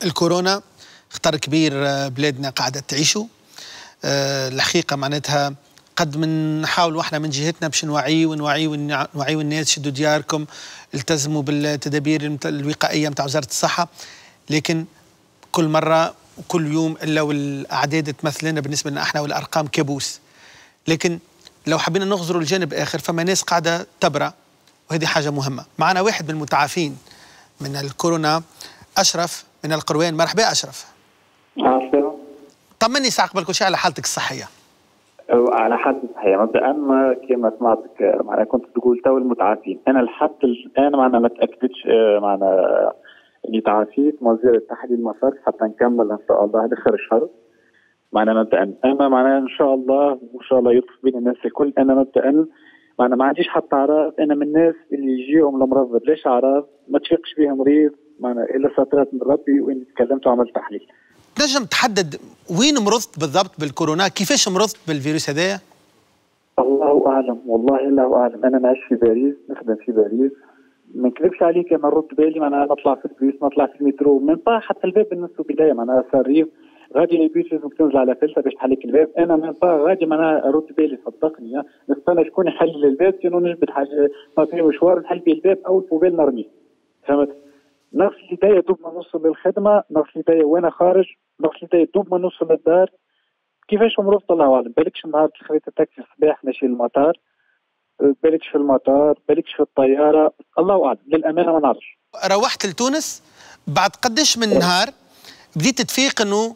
الكورونا خطر كبير بلادنا قاعدة تعيشه. الحقيقة معناتها قد من نحاول واحنا من جهتنا باش نوعيو الناس، شدوا دياركم، التزموا بالتدابير الوقائية نتاع وزارة الصحة، لكن كل مرة وكل يوم إلا والأعداد تمثل لنا بالنسبة لنا احنا والأرقام كابوس. لكن لو حبينا نغزروا الجانب آخر، فما ناس قاعدة تبرأ، وهذه حاجة مهمة. معنا واحد من المتعافين من الكورونا، أشرف من القروان. مرحبا أشرف. عافية. طمني ساعة قبل كل شيء على حالتك الصحية. على حالتي الصحية مبدئيا كما سمعتك معناها كنت تقول تو المتعافين، أنا لحد الآن معناها ما تأكدتش معناها اللي تعافيت، مصير التحليل ما صار حتى نكمل إن شاء الله هذا آخر الشهر. معناها مبدئيا أنا معناها إن شاء الله وإن شاء الله يلطف بين الناس الكل. أنا مبدئيا معناها ما عنديش حتى أعراض، أنا من الناس اللي يجيهم المرض بلاش أعراض، ما تفيقش بها مريض معناها إلا فترات من ربي وإني تكلمت وعملت تحليل. تنجم تحدد وين مرضت بالضبط بالكورونا؟ كيفاش مرضت بالفيروس هذايا؟ الله اعلم، والله الله اعلم. انا نعيش في باريس، نخدم في باريس، ما نكذبش عليك، انا رد بالي معناها نطلع في البيس، نطلع في المترو، من طاح حتى الباب بالنسبه بدايه معناها صار ريف غادي البيس لازم تنزل على فلسه باش تحليك الباب، انا من طاح غادي معناها رد بالي صدقني، نستنى شكون يحل الباب سينو نجبد حاجه ما في مشوار نحل به الباب او البوبيل نرميه. فهمت؟ نفس البدايه دوب ما نوصل للخدمه، نفس البدايه وانا خارج، نفس البدايه دوب ما نوصل للدار. كيفاش مرضت الله اعلم، بالكش نهار خذيت التاكسي الصباح ماشي للمطار، بالكش في المطار، بالكش في الطياره، الله اعلم للامانه ما نعرفش. روحت لتونس بعد قداش من نهار بديت تفيق انه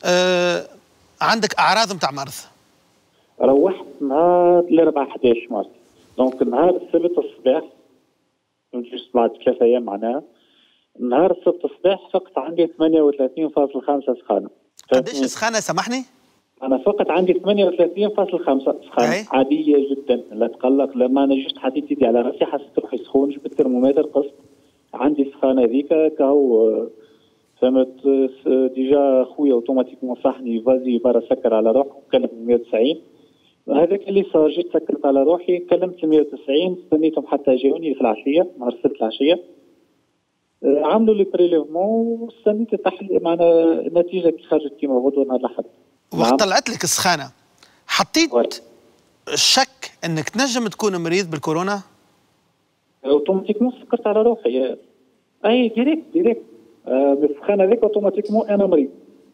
عندك اعراض نتاع مرض؟ روحت نهار الاربعاء 11 مارس، دونك نهار السبت الصباح، جوست بعد 3 ايام معناها، نهار السبت الصباح فقط عندي 38.5 سخانه. قداش سخانه سامحني؟ أنا فقط عندي 38.5 سخانة عادية جدا، لا تقلق، لما أنا جست حطيت يدي على راسي حسيت روحي سخون، جبت الترمومتر قصت عندي السخانة هذيك كهو. فهمت؟ ديجا خويا اوتوماتيكمون صحني فازي برا سكر على روحه وكلم 190، هذاك اللي صار جيت سكرت على روحي كلمت 190، استنيتهم حتى جاوني في العشية نهار السبت العشية، عملوا لي بريليفمون واستنيت التحليل معنا النتيجة كي خرجت كيما غدوة نهار الأحد. وقت طلعت لك السخانه حطيت شك انك تنجم تكون مريض بالكورونا؟ اوتوماتيكمون سكرت على روحي، اي ديريكت بالسخانه هذيك اوتوماتيكمون انا مريض.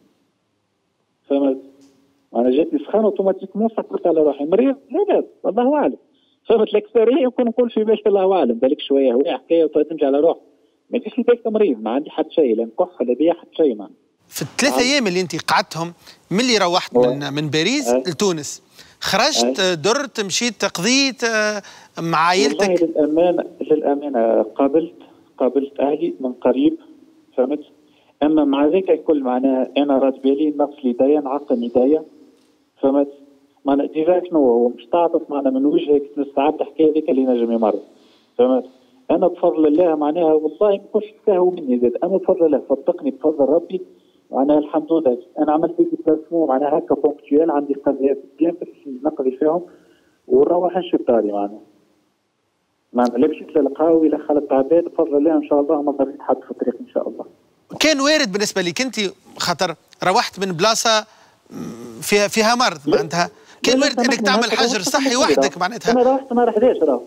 فهمت؟ انا جاتني سخانه اوتوماتيكمون سكرت على روحي مريض، لا والله اعلم. فهمت؟ الاكثريه يمكن نقول في بالك الله اعلم، بالك شويه هو حكايه وتمشي على روحك، ما تجيش بالك مريض، ما عندي حتى شيء، لا نكح لا بيا حتى شيء. ما في الثلاث ايام اللي انت قعدتهم من اللي روحت من باريس لتونس، خرجت درت مشيت قضيت مع عائلتك؟ والله للامانه قابلت اهلي من قريب. فهمت؟ اما مع ذلك الكل معناها انا راد بالي نقص يديا نعقم يديا. فهمت؟ معناها ديجا شنو هو مش تعطف معنا من وجهك نستعد الحكايه هذيك اللي نجم يمرض. فهمت؟ انا بفضل الله معناها والله ما كنتش تساهو مني زاد، انا بفضل الله صدقني بفضل ربي معناها الحمد لله انا عملت في بلاسمون معناها هكا بونكتويل، عندي قضيات بيان نقضي فيهم ونروح نشوف داري معناها. معناها لا مشيت للقهاوي لا خلطت عباد بفضل الله ان شاء الله ما ضريت حد في الطريق ان شاء الله. كان وارد بالنسبه لك انت خاطر روحت من بلاصه فيها مرض معناتها، كان وارد انك تعمل حجر صحي وحدك معناتها؟ انا روحت نهار 11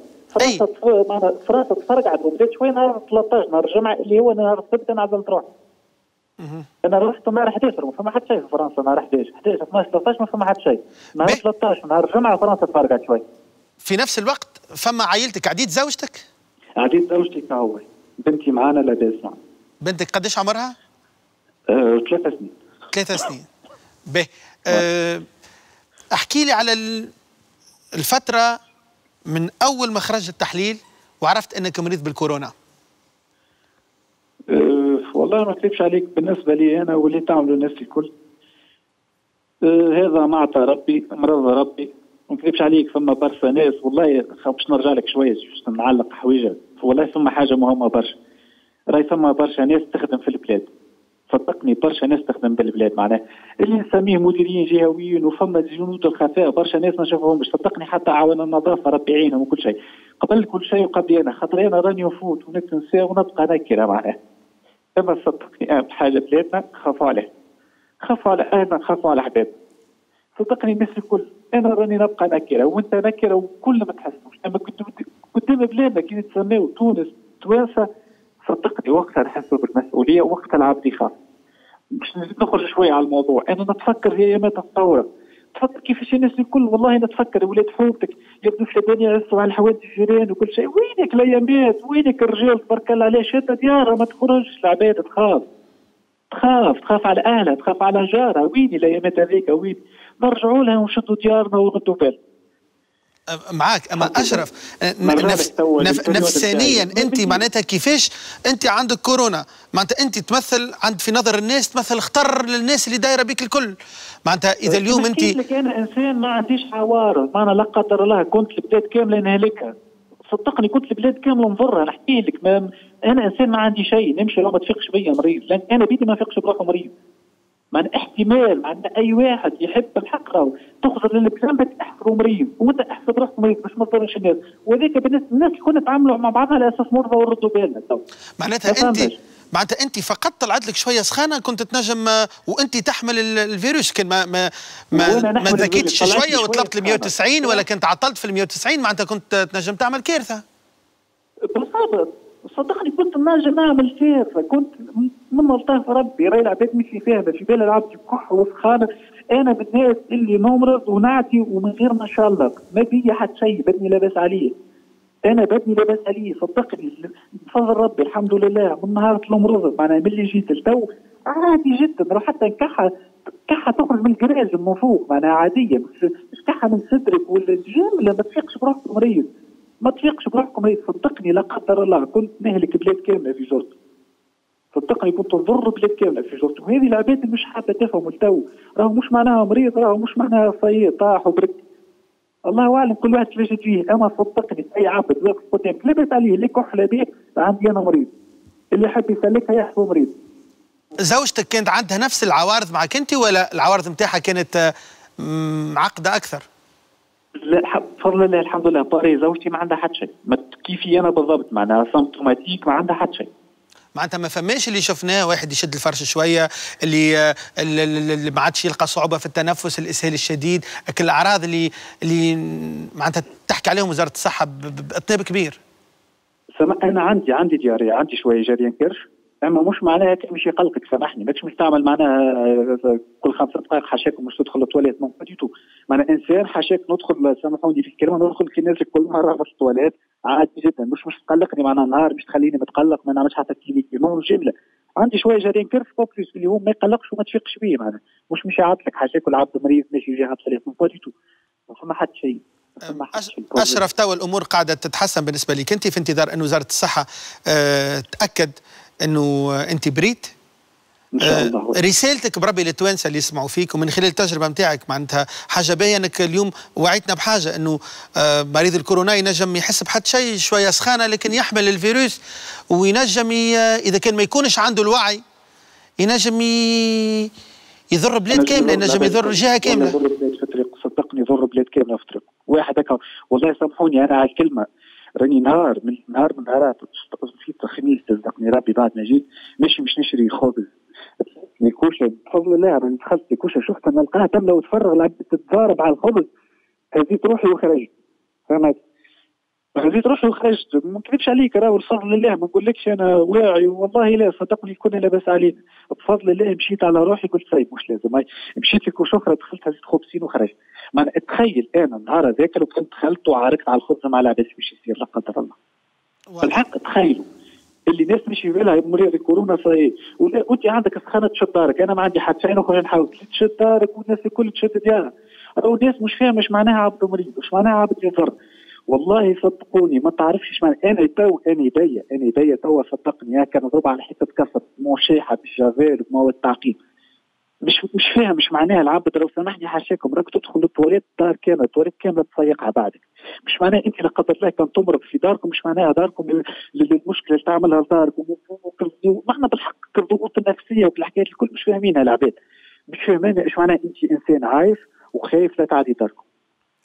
فرنسا تفرقعت وبدات شوي نهار 13 نهار الجمعه اللي هو نهار السبت انا عزلت روحي. انا رحت نهار 11 ما فما حتى شيء في فرنسا، نهار 11 12 13 ما فما حتى شيء، نهار 13 نهار الجمعه فرنسا تفرقعت شوي. في نفس الوقت فما عائلتك، عديت زوجتك؟ عديت زوجتي كهو، بنتي معانا لاباس معنا. بنتك قداش عمرها؟ 3 سنين. 3 سنين. به احكي لي على الفتره من اول ما خرج التحليل وعرفت انك مريض بالكورونا. والله ما اكذبش عليك، بالنسبه لي انا واللي تعملوا الناس الكل هذا ما عطى ربي، مرض ربي. ما نكذبش عليك، فما برشا ناس والله باش نرجع لك شويه باش نعلق حويجه، والله ثم حاجه مهمه برشا، راهي ثم برشا ناس تخدم في البلاد، صدقني برشا ناس تخدم بالبلاد معناها اللي نسميه مديرين جهويين، وفما جنود الخفاء برشا ناس ما نشوفهمش، صدقني حتى عوان النظافه ربي يعينهم وكل شيء. قبل كل شيء وقبل انا، خاطر انا راني نفوت ونتنسى ونبقى نكره معناها. اما صدقني اهم حاجه بلادنا خافوا عليه، خافوا على اهلنا، خافوا على احبابنا. صدقني الناس الكل، انا راني نبقى نكره وانت نكره وكل ما تحسوش، اما كنت قدام بلادنا كي نتسماو تونس توانسه، صدقني وقتها نحسوا بالمسؤوليه، وقتها العبد يخاف. باش نخرج شويه على الموضوع، انا نتفكر في ايامات الثوره، تفكر كيفاش الناس الكل، والله نتفكر ولاد حومتك يبدو فلان يعزوا على الحوادث الجيران وكل شيء، وينك الايامات، وينك الرجال تبارك الله عليه شاده ديارها ما تخرجش، العباد تخاف على اهلها، تخاف على جارها، وين الايامات هذيك، وين نرجعوا لها ونشدوا ديارنا ونردوا بالنا. معاك. اما اشرف، نفسانيا انت معناتها كيفاش انت عندك كورونا، معناتها انت تمثل عند في نظر الناس تمثل خطر للناس اللي دايره بك الكل، معناتها اذا اليوم انت لك انا انسان ما عنديش عوارض، ما انا لا قدر الله كنت البلاد كامله نهلكها، صدقني كنت البلاد كامله نضرها، نحكي لك انا انسان ما عندي شيء، نمشي لو ما تفيقش بيا مريض، لان انا بيدي ما فيقش بروحه مريض. معنى احتمال عند اي واحد يحب الحق راهو تخزر للكلام احسبه مريض، وانت احسب روحك مريض باش ما تضرش الناس، وهذاك بالنسبه للناس اللي كنا نتعاملوا مع بعضنا على اساس مرضى وردوا بالنا. معناتها انت فقط طلعت لك شويه سخانه كنت تنجم وانت تحمل الفيروس، كان ما ذكيتش شويه وطلبت ال 190 ولا كنت عطلت في ال 190، معناتها كنت تنجم تعمل كارثه. بالضبط، صدقني كنت نجم نعمل كارثه، كنت من لطاف ربي راهي العباد مش فاهمه، في بال العبد كح وسخانه، انا من الناس اللي نمرض ونعطي ومن غير ما نشلق، ما بيا حد شيء، بدني لاباس عليه، انا بدني لاباس عليه، صدقني بفضل ربي الحمد لله، من نهار المرض معناها ملي جيت لتو عادي جدا، راه حتى كحه تخرج من الكراج من فوق معناها عاديه، مش كحه من صدرك ولا جمله، ما تفيقش بروحك مريض، ما تفيقش بروحكم مريض، صدقني لا قدر الله كنت نهلك بلاد كامله في جرتي، صدقني كنت نضر بلاد كامله في جرتي، وهذه العباد اللي مش حابه تفهم التو، راهو مش معناها مريض، راهو مش معناها صيد طاح وبرك، الله اعلم كل واحد كيفاش فيه، اما صدقني اي عبد واقف قدامك لاباس عليه ليك كحله بيك عندي انا مريض، اللي يحب يسلكها يحسبه مريض. زوجتك كانت عندها نفس العوارض معك انت ولا العوارض نتاعها كانت معقده اكثر؟ لا بفضل الله الحمد لله، طاري زوجتي ما عندها حد شيء، كيفي انا بالضبط، معناها سمبتوماتيك ما عندها حد شيء. معناتها ما فماش اللي شفناه واحد يشد الفرش شويه، اللي ما عادش يلقى صعوبه في التنفس، الاسهال الشديد، الاعراض اللي معناتها تحكي عليهم وزاره الصحه باطناب كبير. انا عندي دياريه، عندي شويه جريان كرش، اما مش معناها مش يقلقك، سامحني ماكش مستعمل معناها كل 5 دقائق حاشاك ومش تدخل التواليت، مو ديتو، معناها انسان حاشاك ندخل، سامحوني في الكلمه، ندخل كي نازل كل مره في التواليت عادي جدا، مش تقلقني معناها نهار مش تخليني متقلق، ما نعملش حتى كلينيكي، مو جمله، عندي شويه جريان كرش بوبليس اللي هو ما يقلقش وما تفيقش بيه، معناها مش يعطلك حاشاك والعبد مريض ماشي يجي يعطل عليك، مو ديتو، ما فما حد شيء. اشرف، تو الامور قاعده تتحسن بالنسبه لك انت، في انتظار ان وزاره الصحه تاكد انه انت بريت ان شاء الله. رسالتك بربي للتوانسه اللي يسمعوا فيك ومن خلال التجربه نتاعك، معناتها حاجه باهيه انك اليوم وعيتنا بحاجه انه مريض الكورونا ينجم يحس بحد شيء شويه سخانه لكن يحمل الفيروس، وينجم اذا كان ما يكونش عنده الوعي ينجم يضر بلاد كامله، ينجم يضر جهه كامله. يضر بلاد في طريق، صدقني يضر بلاد كامله في طريق واحد هكا، والله سامحوني انا على الكلمه، راني نهار من نهارات في الخميس صدقني ربي بعد ما جيت ماشي مش نشري خبز كوشه، بفضل الله راني دخلت كوشه شفت نلقاها تملى وتفرغ، العباد تتضارب على الخبز، هزيت روحي وخرجت، فهمت؟ هزيت روحي وخرجت، ما نكذبش عليك، راهو بفضل الله ما نقولكش انا واعي، والله لا صدقني كنا لاباس علينا، بفضل الله مشيت على روحي قلت طيب مش لازم، مشيت لك وشخره دخلت هزيت خبزين وخرجت، ما اتخيل انا النهار هذاك لو كنت دخلت وعاركت على الخبز مع العباد باش يصير لا قدر الله. بالحق تخيلوا اللي الناس مش في بالها مريض الكورونا صحيح، وانت عندك سخانه تشد دارك، انا ما عندي حد شيء نخرج نحاول تشد دارك والناس الكل تشد ديارها، راهو الناس مش فاهمه ايش معناها عبد مريض، ايش معناها عبد يضر، والله صدقوني ما تعرفش ايش معناها، انا يديا توا صدقني هكا نضرب على حته كسر مو شيحه بالجافيل ومواد تعقيم، مش فاهم مش معناها العبد، لو سامحني حاشاكم راك تدخل التواليت دار كامله، التواليت كامله تصيقها بعدك، مش معناها انت لا قدر الله كان تمرض في داركم، مش معناها داركم للمشكله اللي تعملها لداركم، معنى بالحق الضغوط النفسيه والحكايات الكل مش فاهمينها العباد، مش فاهمين ايش معناها انت انسان عايش وخايف لا تعدي داركم.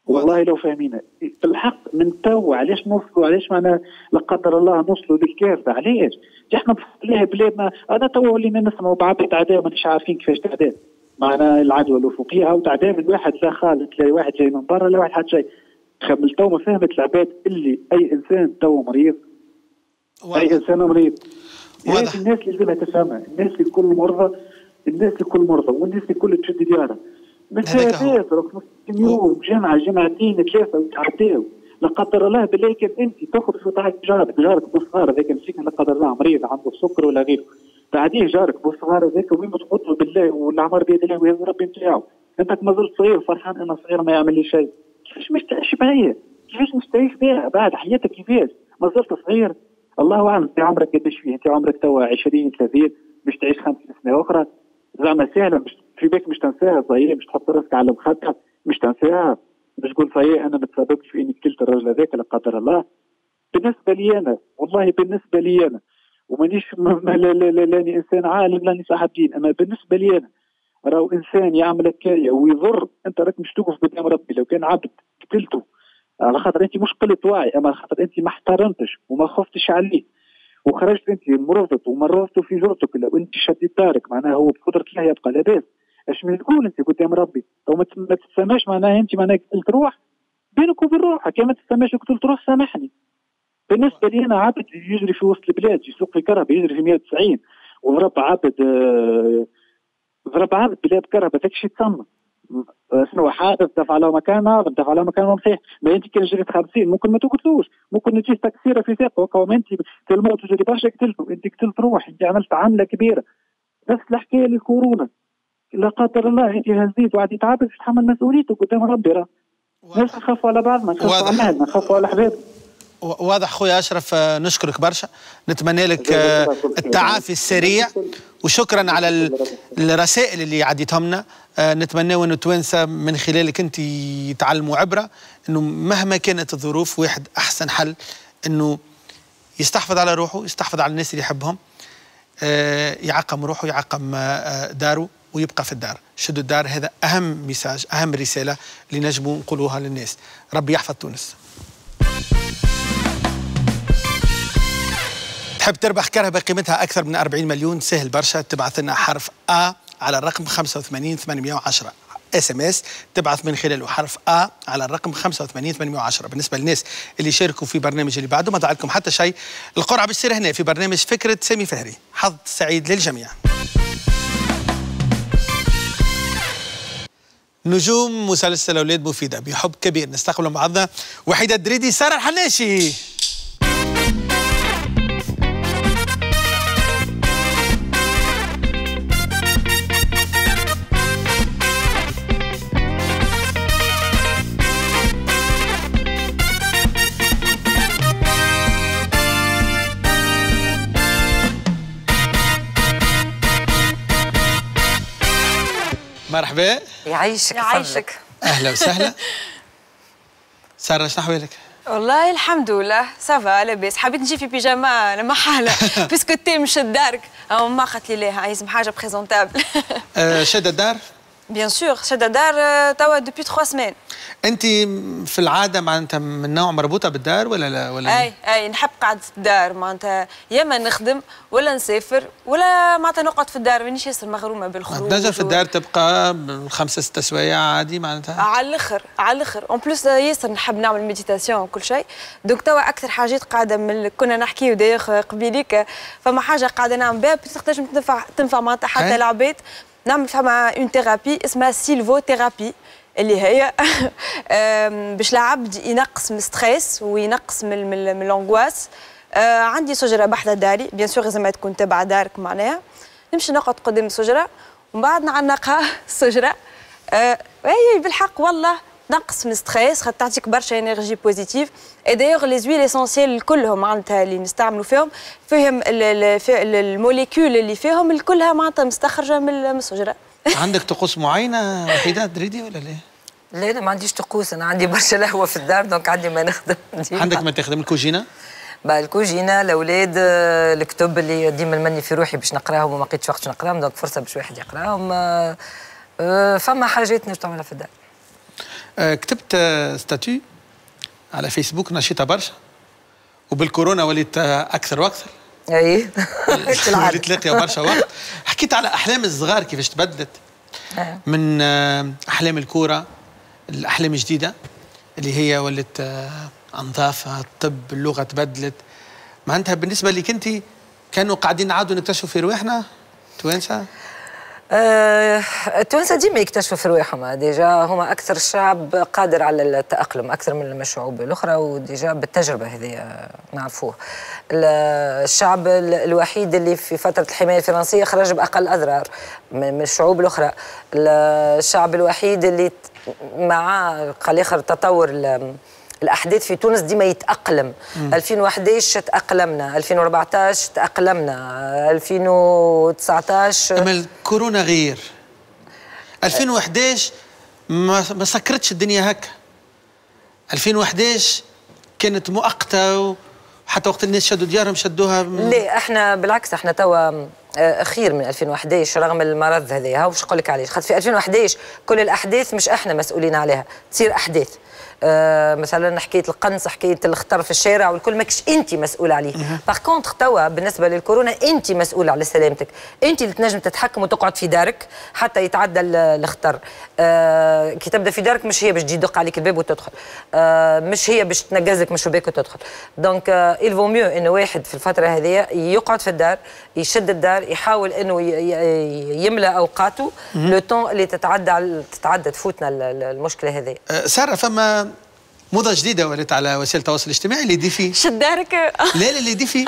والله لو فاهمينا في الحق من تو علاش نوصلوا، علاش معنا لا قدر الله نوصلوا للكارثه، علاش؟ احنا بفضل بلادنا انا تو ولينا نسمعوا بعباد عداء مانيش عارفين كيفاش تعداء، معنا العدوى الافقيه او تعداء من واحد لا خالد، لا واحد جاي من برا لا واحد حد جاي. خمل تو ما فهمت العباد اللي اي انسان تو مريض، اي انسان مريض. هذه الناس اللي لازمها تفهمها، الناس اللي كل مرضى، الناس اللي كل مرضى والناس اللي كل تشد ديارها. مسافات راك يوم جمعه جمعتين ثلاثه وتعداو، لا قدر الله بالله كان انت تاخذ في طاعك جارك بالصغار هذاك مسكين لا قدر الله مريض عنده السكر ولا غيره، بعديه جارك بالصغار هذاك وين تقتلوا بالله والعمر بيد الله ويهز ربي نتاعو، انت ما زلت صغير فرحان انا صغير ما يعمل لي شيء، كيفاش مش تعيش معايا؟ كيفاش مش تعيش بها بعد حياتك كيفاش؟ ما زلت صغير، الله اعلم انت عمرك قداش فيه، انت عمرك توا 20 30 باش تعيش 5 سنين اخرى، زعما سهله مش في بالك مش تنساها صحيح، مش تحط راسك على مخدة مش تنساها، باش تقول صحيح انا ما تسببش في اني قتلت الرجل هذاك لا قدر الله. بالنسبه لي انا والله بالنسبه لي انا ومانيش لاني انسان عالم لاني صاحب دين، اما بالنسبه لي انا راهو انسان يعمل هكايا ويضر، انت راك مش توقف قدام ربي. لو كان عبد قتلته على خاطر انت مش قله وعي، اما على خاطر انت ما احترمتش وما خفتش عليه وخرجت انت مرضت ومرضت في جرتك، لو انت شديت دارك معناها هو بقدره الله يبقى لاباس. اش من تقول انت قدام ربي؟ تو ما تسماش معناها انت معناها قتلت روح بينك وبين روحك، كما تسماش قتلت روح سامحني. بالنسبه لي انا عبد يجري في وسط البلاد يسوق في كرهبه يجري في 190 وضرب عبد ضرب عبد بلاد كرهبه هذاك شي تسمى شنو حادث دفع له مكانه دفع له مكانه صحيح، ما انت كان جريت 50 ممكن ما تقتلوش، ممكن تجي تكسيره في ساقه وكم انت تلمو تجري برشا قتلته، انت قتلت روح، انت عملت عمله كبيره. نفس الحكايه للكورونا لا قدر الله انت هزيت وعديت تعبت باش تحمل مسؤوليتك قدام ربي. راه الناس نخافوا على بعضنا، نخافوا على اهلنا، نخافوا على احبابنا. واضح خويا اشرف، نشكرك برشا، نتمنى لك التعافي السريع وشكرا على الرسائل اللي عديتهم لنا. نتمنى انه التوانسه من خلالك انت يتعلموا عبره انه مهما كانت الظروف واحد احسن حل انه يستحفظ على روحه، يستحفظ على الناس اللي يحبهم، يعقم روحه، يعقم داره ويبقى في الدار. شدوا الدار، هذا اهم ميساج، اهم رساله اللي نجموا نقولوها للناس. ربي يحفظ تونس. تحب تربح كرهبة قيمتها أكثر من 40 مليون؟ سهل برشا، تبعث لنا حرف A على الرقم 85 810 SMS، تبعث من خلاله حرف A على الرقم 85 810. بالنسبة للناس اللي شاركوا في برنامج اللي بعده ما ضاع لكم حتى شيء، القرعة بتصير هنا في برنامج فكرة سامي فهري. حظ سعيد للجميع. نجوم مسلسل أولاد مفيدة بحب كبير، نستقبل بعضنا وحيدة الدريدي، سارة الحناشي. مرحبا. يعيشك يعيشك. اهلا وسهلا. ساره شنو احوالك؟ والله الحمد لله سافا لاباس. حبيت نجي في بيجاما لما حاله باسكو التي مش الدارك او ما قالت لي ليه عايز حاجه بريزونتابل. شاده الدار؟ بيان سور شاده الدار توا دوبي 3 سمان. انت في العاده معناتها من نوع مربوطه بالدار ولا لا؟ ولا اي نحب قعده الدار، معناتها يا ما نخدم ولا نسافر ولا معناتها نقعد في الدار، مانيش ياسر مغرومه بالخروج. تنجم في الدار تبقى 5 6 سوايع عادي معناتها؟ على الاخر على الاخر. اون بلوس ياسر نحب نعمل ميديتاسيون وكل شيء. دونك توا اكثر حاجات قاعده من كنا نحكيو دايخ قبيليك، فما حاجه قاعده نعمل بها تنجم تنفع معناتها حتى العباد. نعمل فما اون ثيرابي اسمها سيلفو ثيرابي، اللي هي باش العبد ينقص من الستريس وينقص من الانغواس. عندي شجره بحذا داري، بيان سور لازم تكون تبع دارك، معناها نمشي نقعد قدام الشجره ومن بعد نعنقها الشجره. اي بالحق والله نقص من الستريس، خاطر تعطيك برشا انرجي بوزيتيف. اي دايوغ لي زويل اسونسيال كلهم معناتها اللي نستعملوا فيهم الموليكول اللي فيهم كلها معناتها مستخرجه من الشجره. عندك طقوس معينه وحيدة دريدي ولا لا؟ لا انا ما عنديش طقوس، انا عندي برشا لهوه في الدار، دونك عندي ما نخدم. عندك ما تخدم الكوجينه؟ الكوجينه، الاولاد، الكتب اللي ديما نمني في روحي باش نقراهم وما لقيتش وقت نقراهم، دونك فرصه باش واحد يقراهم. فما حاجات نجم تعملها في الدار. كتبت ستاتيو على فيسبوك نشيطه برشا، وبالكورونا وليت اكثر واكثر. اي وليت لاقيه برشا وقت. حكيت على احلام الصغار كيفاش تبدلت من احلام الكوره، الاحلام الجديده اللي هي ولت النظافه، الطب، اللغه تبدلت. معناتها بالنسبه لك انت كانوا قاعدين نعاودوا نكتشفوا في رواحنا توانسه؟ التوانسه ديما يكتشفوا في رواحهم، ديجا هما اكثر شعب قادر على التاقلم اكثر من الشعوب الاخرى، وديجا بالتجربه هذه نعرفوه. الشعب الوحيد اللي في فتره الحمايه الفرنسيه خرج باقل اضرار من الشعوب الاخرى. الشعب الوحيد اللي مع قال اخر تطور الاحداث في تونس ديما يتاقلم. 2011 تاقلمنا، 2014 تاقلمنا، 2019 اما الكورونا غير. 2011 ما سكرتش الدنيا هكا. 2011 كانت مؤقته، وحتى وقت الناس شدوا ديارهم شدوها. لا احنا بالعكس، احنا توا خير من 2011 رغم المرض هذايا. وش نقول لك علاش؟ خاطر في 2011 كل الاحداث مش احنا مسؤولين عليها، تصير احداث. مثلا حكايه القنص، حكايه الخطر في الشارع والكل ماكش انت مسؤول عليه. باغ كونتخ توا بالنسبه للكورونا انت مسؤول على سلامتك، انت اللي تنجم تتحكم وتقعد في دارك حتى يتعدى الخطر. كي تبدا في دارك مش هي باش تجي تدق عليك الباب وتدخل، مش هي باش تنقزك من الشباك وتدخل. دونك il vaut mieux انه واحد في الفتره هذه يقعد في الدار، يشد الدار، يحاول انه يملى اوقاته لو طون اللي تتعدى تفوتنا المشكله هذه. ساره، فما موضه جديده ولات على وسائل التواصل الاجتماعي اللي يدي فيه شد دارك. لا اللي يدي فيه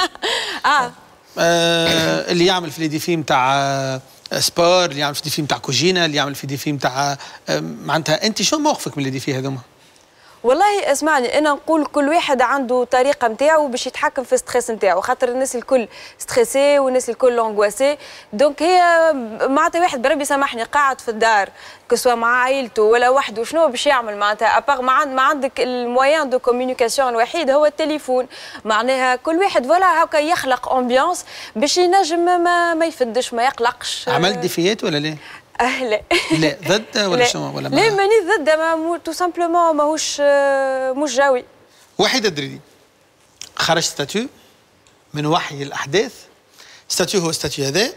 اللي يعمل في الديفي نتاع سبور، اللي يعمل في الديفي نتاع كوجينه، اللي يعمل في الديفي نتاع معناتها انت شو موقفك من الديفي هذوما؟ والله اسمعني، انا نقول كل واحد عنده طريقه نتاعو باش يتحكم في الستريس نتاعو، خاطر الناس الكل ستريسي والناس الكل لونغواسي. دونك هي معناتها واحد بربي سامحني قاعد في الدار كسوا مع عائلته ولا وحده، شنو باش يعمل معناتها ابار ما عندك المويان دو كوميونيكاسيون الوحيد هو التليفون. معناها كل واحد فوالا هكا يخلق امبيونس باش ينجم ما يفدش ما يقلقش. عملت ديفيات ولا لا؟ لا لا ضد ولا شنو ولا لا ماني ضد، ما تو سامبلومون ماهوش مش جوي. وحيدة دريدي خرج ستاتيو من وحي الأحداث. ستاتيو هو ستاتيو هذا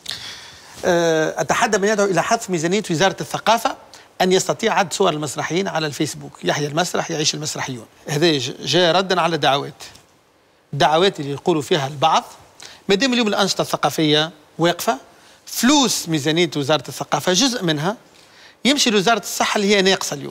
أتحدى من يدعو إلى حذف ميزانية وزارة الثقافة أن يستطيع عد صور المسرحيين على الفيسبوك. يحيى المسرح يعيش المسرحيون. هذا جاء ردا على الدعوات اللي يقولوا فيها البعض مادام اليوم الأنشطة الثقافية واقفة، فلوس ميزانية وزارة الثقافة جزء منها يمشي لوزارة الصحة اللي هي ناقصة اليوم.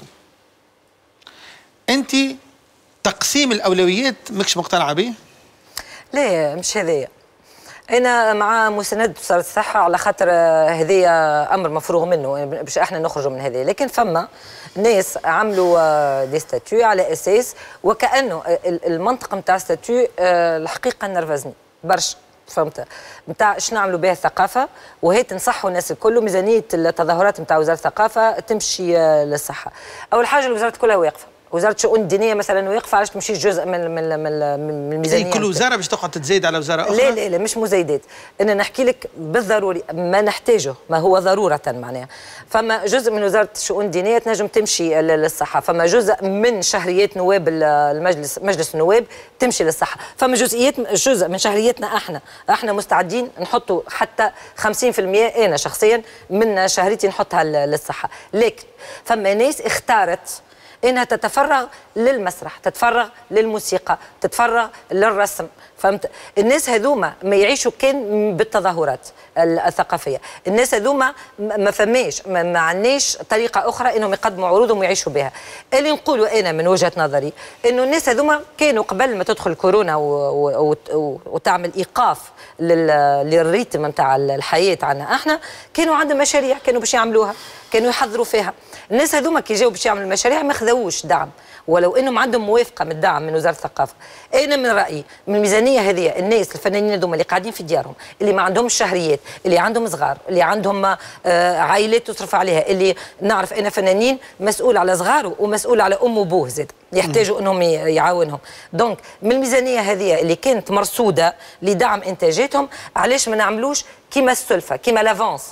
أنت تقسيم الأولويات ماكش مقتنعة به؟ لا مش هذايا. أنا مع مساندة وزارة الصحة على خاطر هذايا أمر مفروغ منه باش احنا نخرجوا من هذايا، لكن فما ناس عملوا دي ستاتيو على أساس وكأنه المنطق نتاع ستاتيو الحقيقة نرفزني برشا. فهمت نتاع اش نعملوا بها الثقافه وهي تنصحوا الناس الكل. ميزانيه التظاهرات نتاع وزاره الثقافه تمشي للصحه. اول حاجه الوزارات كلها واقفه، وزاره الشؤون الدينيه مثلا واقفه، علاش تمشي جزء من الميزانيه؟ كل وزاره باش تقعد تزايد على وزاره اخرى؟ لا لا لا مش مزايدات، انا نحكي لك بالضروري ما نحتاجه، ما هو ضروره معناها. فما جزء من وزاره الشؤون الدينيه تنجم تمشي للصحه، فما جزء من شهريات نواب مجلس النواب تمشي للصحه، فما جزء من شهريتنا احنا مستعدين نحطوا حتى 50%. انا شخصيا من شهريتي نحطها للصحه، لكن فما ناس اختارت انها تتفرغ للمسرح، تتفرغ للموسيقى، تتفرغ للرسم. فهمت؟ الناس هذوما ما يعيشوا كان بالتظاهرات الثقافيه، الناس هذوما ما فماش ما عندناش طريقه اخرى انهم يقدموا عروضهم ويعيشوا بها. اللي نقولوا انا من وجهه نظري انه الناس هذوما كانوا قبل ما تدخل كورونا وتعمل ايقاف للريتم نتاع الحياه عندنا احنا، كانوا عندهم مشاريع كانوا باش يعملوها، كانوا يحضروا فيها. الناس هذوما كي جاوا باش يعملوا المشاريع ما خذوش دعم، ولو انهم عندهم موافقه من الدعم من وزاره الثقافه. انا من رايي من الميزانيه هذه الناس الفنانين هذوما اللي قاعدين في ديارهم، اللي ما عندهمش شهريات، اللي عندهم صغار، اللي عندهم عائلات تصرف عليها، اللي نعرف انا فنانين مسؤول على صغاره ومسؤول على امه وابوه زاد يحتاجوا انهم يعاونهم. دونك من الميزانيه هذه اللي كانت مرصوده لدعم انتاجاتهم، علاش ما نعملوش كيما السلفه كيما لافونس؟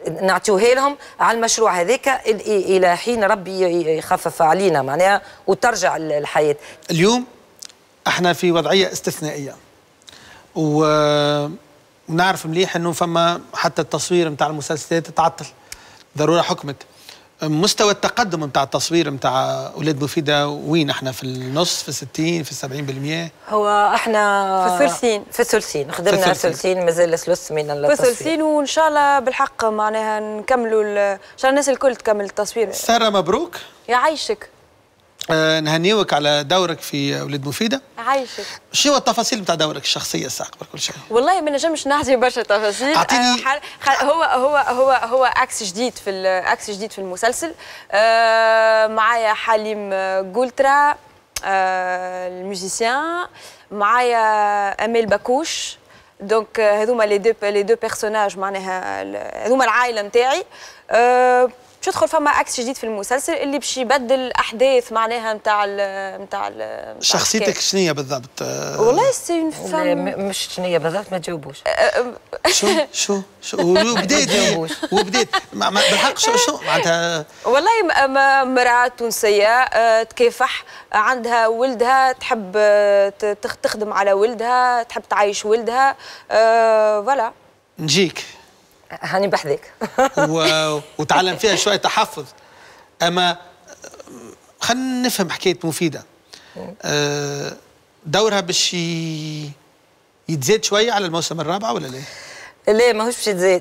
نعطيوها لهم على المشروع هذاك الى حين ربي يخفف علينا معناها وترجع الحياه. اليوم احنا في وضعيه استثنائيه، ونعرف مليح انه فما حتى التصوير نتاع المسلسلات تعطل، ضروره حكمت. مستوى التقدم نتاع التصوير نتاع اولاد مفيده وين؟ احنا في النص، في 60، في 70%؟ هو احنا في الثلثين. في الثلثين، خدمنا الثلثين، مازال ثلث من التصوير. في الثلثين، وان شاء الله بالحق معناها نكملوا ان شاء الله الناس الكل تكمل التصوير. ساره مبروك، يعيشك. نهنيوك على دورك في اولاد مفيده. يعيشك. شنو هو التفاصيل نتاع دورك الشخصيه الساق قبل كل شيء؟ والله ما نجمش نحكي برشا تفاصيل. اعطيني. هو اكس جديد في المسلسل. معايا حليم قولترا الموزيسيان، معايا اميل باكوش. دونك هذوما لي دو بيرسوناج، معناها هذوما العائله نتاعي. باش ندخل فما اكس جديد في المسلسل اللي باش يبدل الاحداث معناها نتاع شخصيتك شنو بالضبط؟ والله سي اون فام. مش شنو بالضبط، ما تجاوبوش. شو وبديت بالحق شو معناتها؟ والله مرأة تونسية تكافح، عندها ولدها، تحب تخدم على ولدها، تحب تعيش ولدها. فوالا نجيك هاني بحذاك. وتعلم فيها شويه تحفظ. اما خلينا نفهم حكايه مفيده. دورها باش يتزاد شويه على الموسم الرابع ولا لا؟ لا ماهوش باش يتزاد،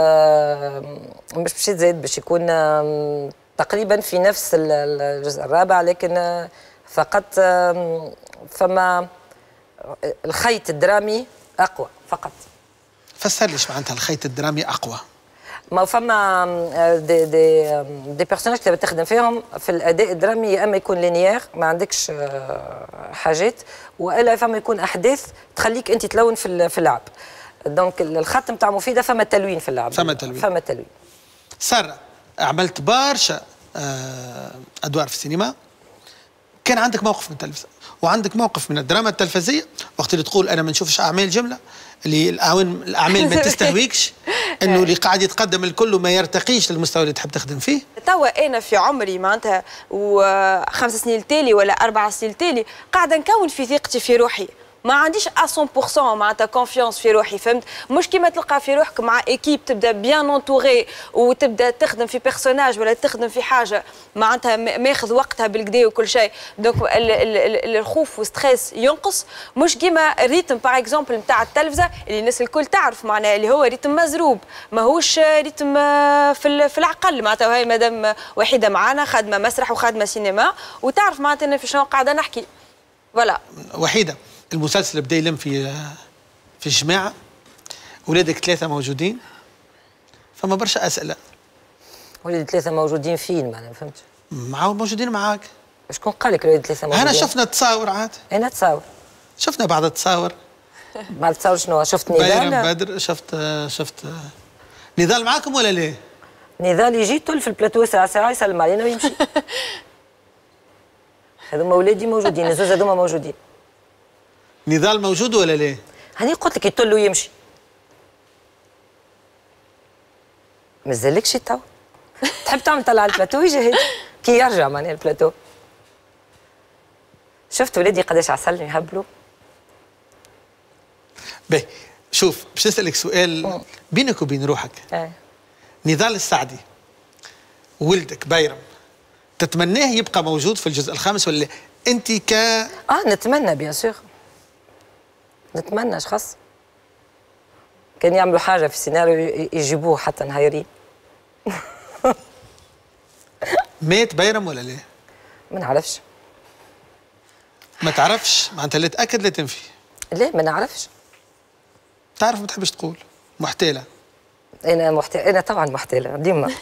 مش باش يتزاد، باش يكون تقريبا في نفس الجزء الرابع، لكن فقط فما الخيط الدرامي اقوى فقط. فسر ليش معناتها الخيط الدرامي اقوى؟ ما فما دي بيرسوناج تبي تخدم فيهم في الاداء الدرامي، يا اما يكون لينيير ما عندكش حاجات، والا فما يكون احداث تخليك انت تلون في اللعب. دونك الخط نتاع مفيده فما تلوين في اللعب. فما تلوين. ساره، عملت برشا ادوار في السينما، كان عندك موقف من التلفزه وعندك موقف من الدراما التلفزيه، وقت اللي تقول انا ما نشوفش اعمال جمله، اللي الاعمال ما تستهويكش، انه اللي قاعد يتقدم الكل وما يرتقيش للمستوى اللي تحب تخدم فيه. توا انا في عمري معناتها و5 سنين التالي ولا 4 سنين التالي قاعده نكون في ثقتي في روحي، ما عنديش 100% معناتها كونفيونس في روحي، فهمت؟ مش كيما تلقى في روحك مع ايكيب تبدا بيان اونتوري وتبدا تخدم في بيرسوناج ولا تخدم في حاجه معناتها ماخذ وقتها بالكدا وكل شيء، دونك الخوف والستريس ينقص. مش كيما الريتم باغ اكزومبل نتاع التلفزه اللي الناس الكل تعرف معناها اللي هو ريتم مزروب، ماهوش ريتم في العقل معناتها. هاي مادام وحيده معانا خادمه مسرح وخادمه سينما وتعرف معناتها انا في شنو قاعده نحكي. فوالا وحيده، المسلسل بدا يلم في ولادك 3 موجودين، فما برشا اسئله. ولادي 3 موجودين فين؟ ما فهمتش. معاهم موجودين معاك. شكون قال لك ولادي 3 موجودين؟ انا شفنا تصاور عاد. انا تصاور. شفنا بعض التصاور. بعض التصاور شنو؟ شفت نضال بدر، شفت نضال معاكم ولا لا؟ نضال يجي طول في البلاتو ساعه يسلم علينا ويمشي. هذوما ولادي موجودين، الزوز هذوما موجودين. نضال موجود ولا لا؟ هاني قلت لك يطل ويمشي. مازالكش تو. تحب تعمل طلع على البلاتو يجي هيك كي يرجع معناها البلاتو. شفت ولادي قداش عسل يهبلوا. باهي شوف، باش نسألك سؤال بينك وبين روحك. نضال السعدي ولدك بايرم تتمناه يبقى موجود في الجزء الخامس ولا انت نتمنى بيان سور، نتمنى خاص كان يعملوا حاجه في السيناريو يجيبوه حتى نهايرين. مات بايرم ولا لا؟ ما نعرفش. ما تعرفش معناتها لا تاكد لا تنفي؟ لا ما نعرفش. تعرف ما تحبش تقول محتاله. انا طبعا محتاله ديما.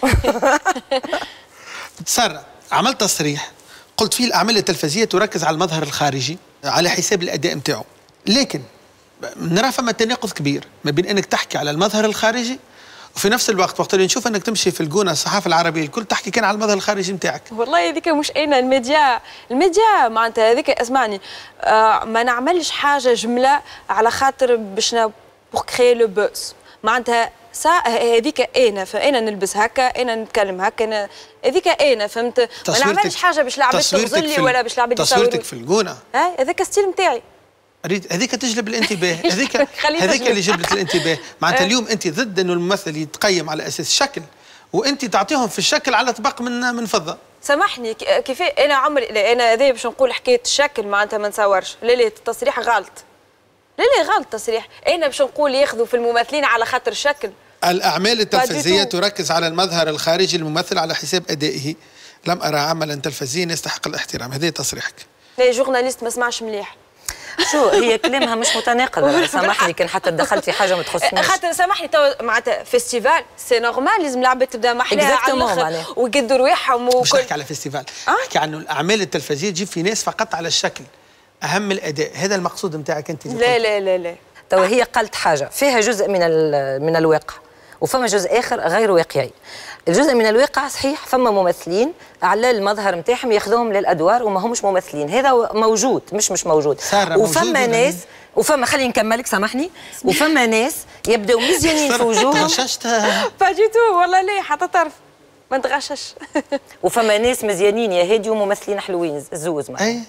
سارة، عملت تصريح قلت فيه الاعمال التلفزيونيه تركز على المظهر الخارجي على حساب الاداء نتاعو، لكن نرى فما تناقض كبير ما بين انك تحكي على المظهر الخارجي وفي نفس الوقت وقت اللي نشوف انك تمشي في الجونه الصحافه العربيه الكل تحكي كان على المظهر الخارجي نتاعك. والله هذيك مش انا الميديا معناتها هذيك اسمعني ما نعملش حاجه جمله على خاطر باش بور كري لو بوز، معناتها هذيك انا فانا نلبس هكا، انا نتكلم هكا، انا هذيك انا فهمت. ما نعملش حاجه باش العباد تغزل لي ولا باش العباد يصوروا. تصويرتك في الجونه هذاك ستيل نتاعي. هذيك تجلب الانتباه. هذيك اللي جبت الانتباه. معناتها اليوم انت ضد انه الممثل يتقيم على اساس الشكل، وانت تعطيهم في الشكل على طبق من فضه. سامحني كيف انا عمري، لا انا هذا باش نقول حكايه الشكل معناتها ما نصورش. لا التصريح غلط. لا غلط التصريح. انا باش نقول ياخذوا في الممثلين على خاطر الشكل. الأعمال التلفزية تركز على المظهر الخارجي للممثل على حساب أدائه. لم أرى عملا تلفزيا يستحق الاحترام. هذا تصريحك. لا جورناليست ما سمعش مليح. شو هي كلامها مش متناقض. سامحني كان حتى دخلت في حاجه ما تخصنيش. خاطر سامحني تو معناتها فيستيفال سي نورمال لازم العباد تبدا محلاها على الاخر ويقدوا رواحهم وكل. مش نحكي على فيستيفال، نحكي عنه الأعمال التلفزية تجيب في ناس فقط على الشكل أهم الأداء. هذا المقصود نتاعك أنت. لا تو هي قالت حاجه فيها جزء من الواقع وفما جزء اخر غير واقعي. الجزء من الواقع صحيح فما ممثلين على المظهر نتاعهم ياخذوهم للادوار وما همش ممثلين، هذا موجود مش موجود. وفما ناس خليني نكملك سامحني. وفما ناس يبداو مزيانين في وجوههم. باجيتو والله لا حتى طرف ما نتغشش. وفما ناس مزيانين يا هادي وممثلين حلوين الزوز اي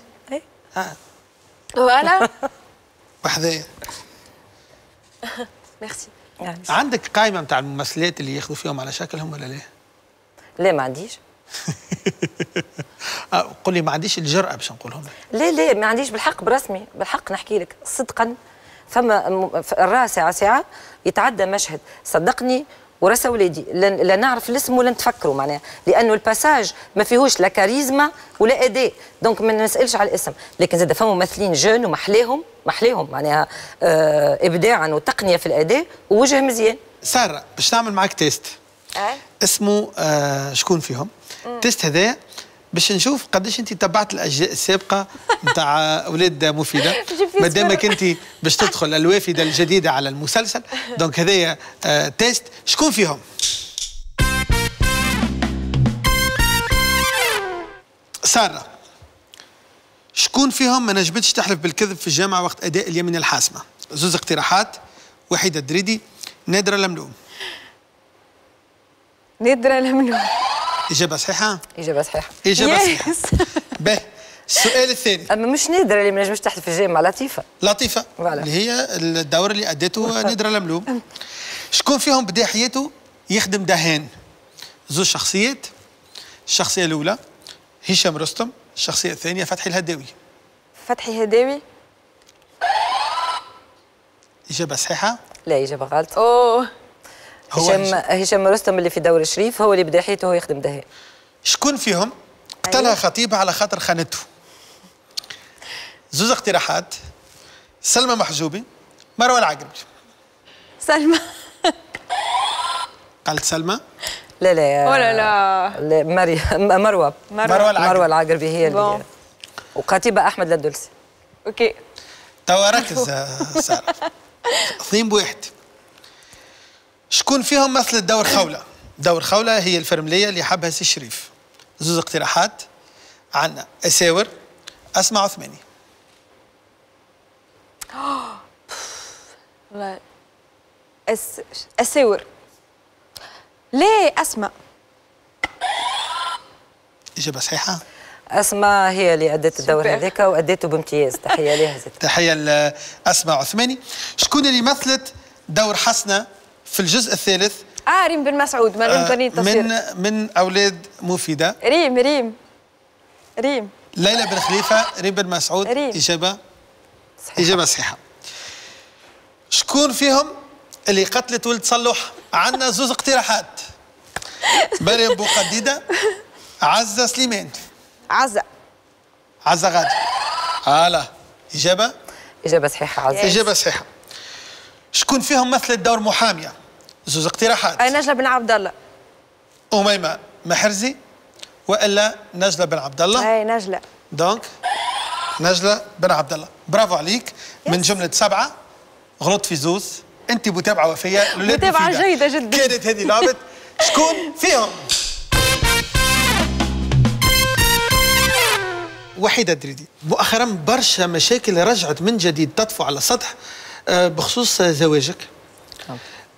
فوالا وحدايا. ميرسي. عندك قائمة نتاع الممثلات اللي ياخذوا فيهم على شكلهم ولا لا؟ لا ما عنديش. قل لي ما عنديش الجرأة باش نقولهم. لا ما عنديش بالحق برسمي، بالحق نحكي لك صدقا. فما الراه ساعة يتعدى مشهد صدقني وراسا ولادي لا نعرف الاسم ولا نتفكروا معناها، لانه الباساج ما فيهوش لا كاريزما ولا اداء، دونك ما نسالش على الاسم. لكن زاد فما ممثلين جون ومحليهم معناها ابداعا وتقنيه في الاداء ووجه مزيان. ساره باش نعمل معك تيست اسمه شكون فيهم. التيست هذا باش نشوف قداش انت تبعت الاجزاء السابقه نتاع اولاد مفيده. ما دامك انت باش تدخل الوافده الجديده على المسلسل، دونك هذايا تيست. شكون فيهم؟ ساره شكون فيهم ما نجبتش تحلف بالكذب في الجامعه وقت اداء اليمين الحاسمه؟ زوز اقتراحات. وحيده دريدي، نادره لملوم. نادره لملوم. إجابة صحيحة؟ إجابة صحيحة. إجابة صحيحة. باهي السؤال الثاني. أما مش نادرة اللي ما نجمش تحلف في الجامعة، لطيفة. لطيفة اللي هي الدور اللي أدته نادرة لملوم. شكون فيهم بدا حياته يخدم دهان؟ زوج شخصيات. الشخصية الأولى هشام رستم، الشخصية الثانية فتحي الهداوي. فتحي الهداوي. إجابة صحيحة؟ لا إجابة غلط. أوه. هشام رستم اللي في دور شريف هو اللي بدا حياته هو يخدم دهان. شكون فيهم قتلها خطيبها على خاطر خانته؟ زوز اقتراحات. سلمى محجوبي، مروة العقربي. سلمى. قالت سلمى؟ لا ولا لا مروة العقربي هي اللي وخطيبها أحمد لدلسي. اوكي توا ركز سارة. 2-1. شكون فيهم مثل دور خولة؟ دور خولة هي الفرملية اللي حبها سي الشريف. زوز اقتراحات. عندنا أساور، أسماء عثماني. أساور. ليه أسماء؟ إجابة صحيحة. أسماء هي اللي أدت الدور هذاك وأدته بامتياز. تحية لها زيت. تحية لأسماء عثماني. شكون اللي مثلت دور حسنة في الجزء الثالث؟ ريم بن مسعود من أولاد مفيدة. ريم ليلى بن خليفة، ريم بن مسعود. إجابة صحيحة. إجابة صحيحة. شكون فيهم اللي قتلت ولد صلوح؟ عندنا زوز اقتراحات. مريم بوقديدة، عزة سليمان. عزة غادي. لا إجابة صحيحة. عزة. إجابة صحيحة. شكون فيهم مثلت دور محامية؟ زوز اقتراحات. نجلة بن عبد الله. أميمة محرزي وإلا نجلة بن عبد الله؟ نجلة. دونك نجلة بن عبد الله. برافو عليك. من جملة 7 غلط في زوز. أنت متابعة وفية. متابعة جيدة جدا. كانت هذه لعبة شكون فيهم؟ وحيدة دريدي، مؤخرا برشا مشاكل رجعت من جديد تطفو على السطح بخصوص زواجك.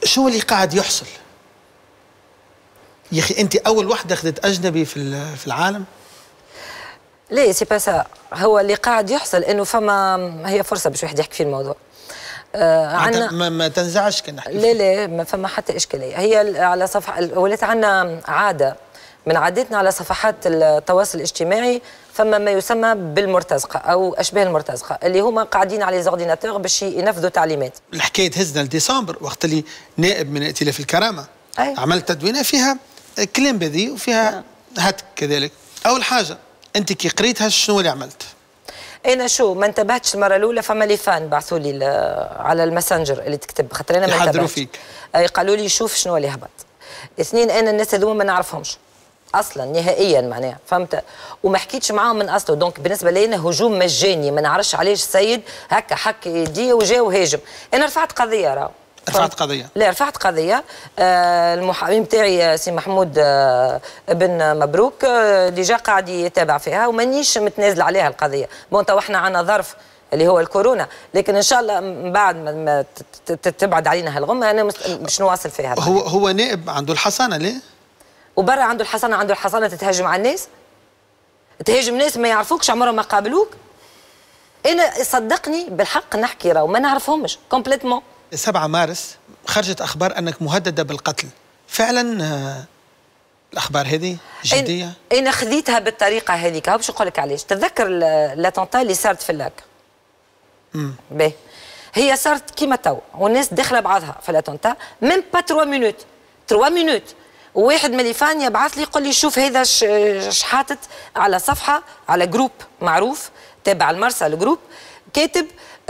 شو اللي قاعد يحصل؟ يا اخي انت اول وحده اخذت اجنبي في العالم. ليه سي با سا، هو اللي قاعد يحصل انه فما هي فرصه باش واحد يحكي في الموضوع. عندنا ما تنزعش كان نحكي. لا ما فما حتى اشكاليه. هي على صفحه ولات عندنا عاده من عاداتنا على صفحات التواصل الاجتماعي، فما ما يسمى بالمرتزقه او اشباه المرتزقه اللي هما قاعدين على زورديناتور باش ينفذوا تعليمات. الحكايه تهزنا لديسمبر وقت اللي نائب من ائتلاف الكرامه عملت تدوينه فيها كلام بذيء وفيها هتك كذلك. اول حاجه انت كي قريتها شنو اللي عملت؟ انا شو ما انتبهتش المره الاولى، فما لي فان بعثوا لي على الماسنجر اللي تكتب، خاطر انا ما يحضروا فيك. قالوا لي شوف شنو اللي هبط. اثنين، انا الناس هذوما ما نعرفهمش اصلا نهائيا معناها، فهمت؟ وما حكيتش معاهم من اصله، دونك بالنسبه لي هجوم مجاني، ما نعرفش علاش السيد هكا حك يديه وجا وهاجم. انا رفعت قضيه راهو. رفعت قضيه؟ لا رفعت قضيه. المحامي نتاعي سي محمود بن مبروك ديجا قاعد يتابع فيها ومانيش متنازله عليها القضيه. بون تو احنا عندنا ظرف اللي هو الكورونا، لكن ان شاء الله من بعد ما تبعد علينا هالغمه انا باش نواصل فيها. هو نائب عنده الحصانه ليه؟ وبرا عنده الحصانه تتهاجم على الناس، تهاجم ناس ما يعرفوكش عمرهم ما قابلوك. انا صدقني بالحق نحكي راهو ما نعرفهمش كومبليتمون. 7 مارس خرجت اخبار انك مهدده بالقتل، فعلا الاخبار هذه جديه؟ انا خذيتها بالطريقه هذيك، باش نقول لك علاش. تتذكر لاتونتا اللي صارت في اللاك؟ باهي، هي صارت كيما تو والناس داخله بعضها في لاتونتا، ميم با 3 مينوت وواحد من الفان يبعث لي يقول لي شوف هذا شحاتت على صفحه على جروب معروف تابع المرسى الجروب، كاتب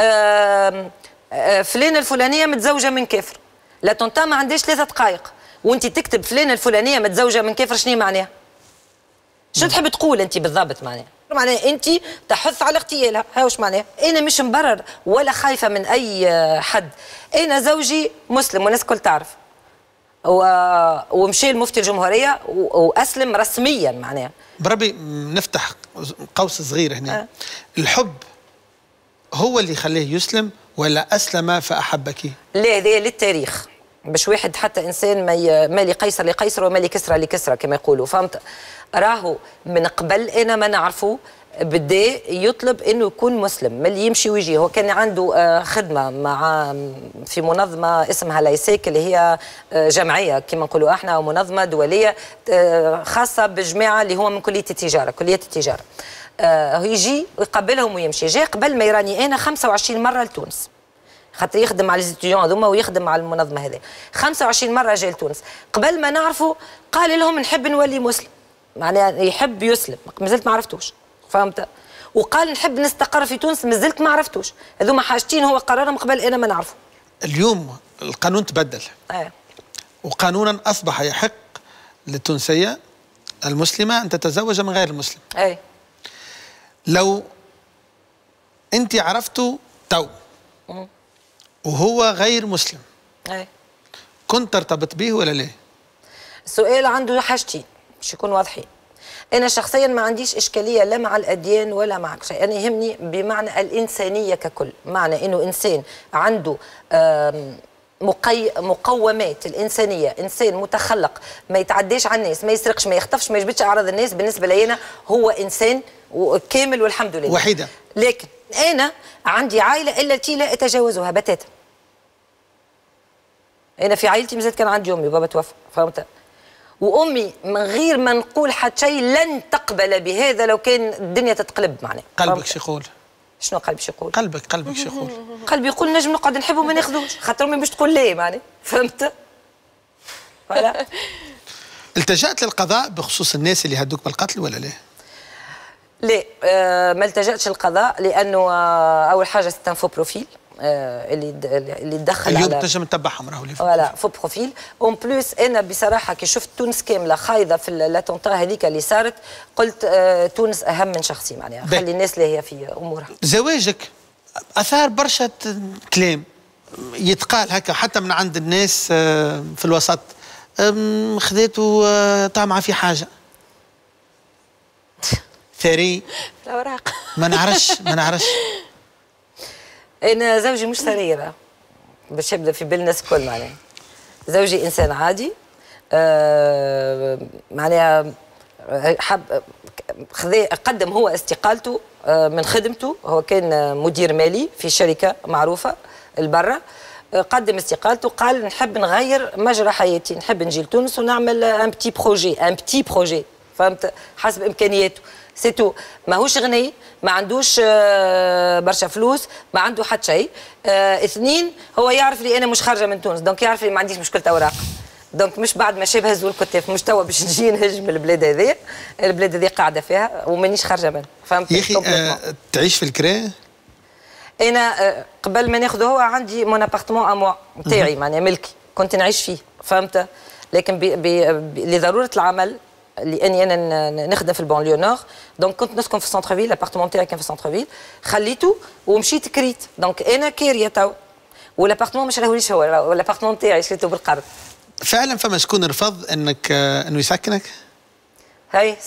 فلانه الفلانيه متزوجه من كافر. لاتونتا ما عندهاش 3 دقائق وانت تكتب فلانه الفلانيه متزوجه من كافر، شنو معناها؟ شو تحب تقول انت بالضبط معناها؟ انت تحث على اغتيالها، ها واش معناها؟ انا مش مبرر ولا خايفه من اي حد، انا زوجي مسلم والناس الكل تعرف، ومشي لمفتي الجمهوريه واسلم رسميا معناها. بربي نفتح قوس صغير هنا. الحب هو اللي خليه يسلم ولا اسلم فاحبك؟ لا هذه للتاريخ، باش واحد حتى انسان ما لقيصر لقيصر وما لكسرى لكسرى كما يقولوا، فهمت؟ راهو من قبل انا ما نعرفه بدا يطلب انه يكون مسلم من اللي يمشي ويجي. هو كان عنده خدمه مع في منظمه اسمها لايسيك اللي هي جمعيه كما نقولوا احنا او منظمه دوليه خاصه بالجماعه اللي هو من كليه التجاره. هو يجي ويقبلهم ويمشي. جاء قبل ما يراني انا 25 مره لتونس، خاطر يخدم مع ليزيتيديون هذوما ويخدم مع المنظمه هذه. 25 مره جاء لتونس، قبل ما نعرفه قال لهم نحب نولي مسلم، معناها يحب يسلم، مازلت ما عرفتوش، فهمت؟ وقال نحب نستقر في تونس، مازلت ما عرفتوش. هذوما حاجتين هو قررهم قبل انا ما نعرفه. اليوم القانون تبدل. وقانونا اصبح يحق للتونسيه المسلمه ان تتزوج من غير المسلم. لو انت عرفته تو وهو غير مسلم كنت ترتبط به ولا ليه؟ السؤال عنده حاجتين باش يكونوا واضحين. انا شخصيا ما عنديش اشكاليه لا مع الاديان ولا مع شيء، انا يهمني بمعنى الانسانيه ككل، معنى انه انسان عنده مقومات الانسانيه، انسان متخلق ما يتعداش على الناس، ما يسرقش، ما يخطفش، ما يجبدش اعراض الناس. بالنسبه لي انا هو انسان كامل والحمد لله. وحيده. لكن انا عندي عائله التي لا اتجاوزها بتاتا. انا في عائلتي مازال كان عندي امي وبابا توفى، فهمت؟ وامي من غير ما نقول حتى شيء لن تقبل بهذا لو كان الدنيا تتقلب معنا. قلبك شو يقول؟ شنو قلبي شو يقول؟ قلبك شو يقول؟ قلبي يقول نجم نقعد نحبه وما ناخذوش، خاطر امي باش تقول ليه معناها، فهمت؟ فوالا. التجأت للقضاء بخصوص الناس اللي هدوك بالقتل ولا ليه؟ لا ما التجأتش للقضاء لانه اول حاجه سيت ان فو بروفيل اللي دخل اليوم على تنجم تتبعهم راهو فوالا فو بروفيل. اون بلوس انا بصراحه كي شفت تونس كامله خايضه في لاتونتا هذيك اللي صارت قلت تونس اهم من شخصي معناها، خلي الناس اللي هي في امورها. زواجك اثار برشا كلام يتقال هكا حتى من عند الناس في الوسط، خذيته طامعه في حاجه ثري الاوراق ما نعرفش انا زوجي مش ثري باش يبدا في بال الناس الكل معناها. زوجي انسان عادي، معناها قدم هو استقالته من خدمته. هو كان مدير مالي في شركه معروفه البرة، قدم استقالته، قال نحب نغير مجرى حياتي، نحب نجي لتونس ونعمل ان بتي بروجي، فهمت، حسب امكانياته، سيتو. ماهوش غني، ما عندوش برشا فلوس، ما عنده حتى شيء. اثنين، هو يعرف لي انا مش خارجه من تونس، دونك يعرف لي ما عنديش مشكله اوراق، دونك مش بعد ما شاب هزوا الكتاف، مش توا باش نجي نهجم البلاد هذه، البلاد هذه قاعده فيها ومانيش خارجه منها، فهمت. يا اخي تعيش في الكرا؟ انا قبل ما ناخذه هو عندي مون ابارتمون اموا نتاعي، معناها ملكي، كنت نعيش فيه، فهمت. لكن لضروره العمل، لاني انا نخدم في البانليو نور، دونك كنت نسكن في السنتر فيل، الابارتمون تاعي كان في السنتر فيل، خليته ومشيت كريت، دونك انا كاريه تو، والابارتمون مش راهوليش هو، الابارتمون تاعي شريته بالقرض. فعلا فما شكون رفض انه يسكنك؟ هاي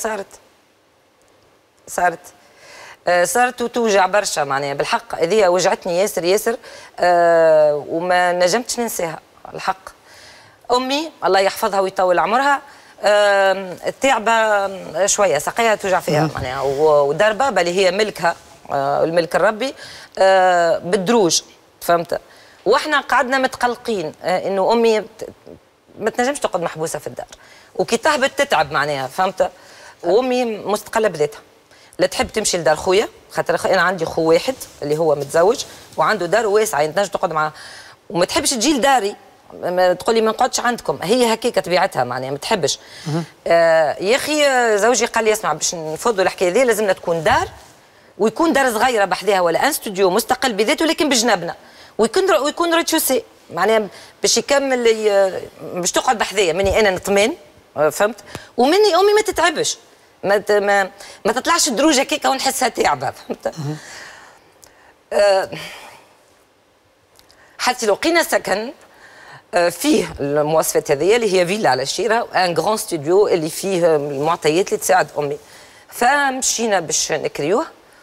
صارت وتوجع برشا، معناها بالحق هذه وجعتني ياسر ياسر، وما نجمتش ننساها الحق. امي الله يحفظها ويطول عمرها، تعبه شويه، ساقيها توجع فيها معناها، ودار بابا اللي هي ملكها، الملك الربي، بالدروج، فهمت. واحنا قعدنا متقلقين انه امي ما تنجمش تقعد محبوسه في الدار، وكي تهبط تتعب معناها، فهمت. وامي مستقله بذاتها، لا تحب تمشي لدار خويا، خاطر انا عندي خو واحد اللي هو متزوج وعنده دار واسعه، يعني تنجم تقعد معاه، وما تحبش تجي لداري، تقول لي ما نقعدش عندكم، هي هكاك طبيعتها معناها ما تحبش. يا اخي زوجي قال لي اسمع، باش نفضوا الحكايه هذه لازمنا تكون دار، ويكون دار صغيره بحذاها ولا ان ستوديو مستقل بذاته لكن بجنبنا، ويكون ريتشوسي، معناها باش يكمل باش تقعد بحذايا، مني انا نطمن، فهمت، ومني امي ما تتعبش، ما تطلعش الدروج هكاك ونحسها تعبه، فهمت. حتى لو لقينا سكن فيه المواصفات هذه اللي هي فيلا على الشيره، ان غران ستوديو اللي فيه المعطيات اللي تساعد امي، فمشينا باش نكريوه.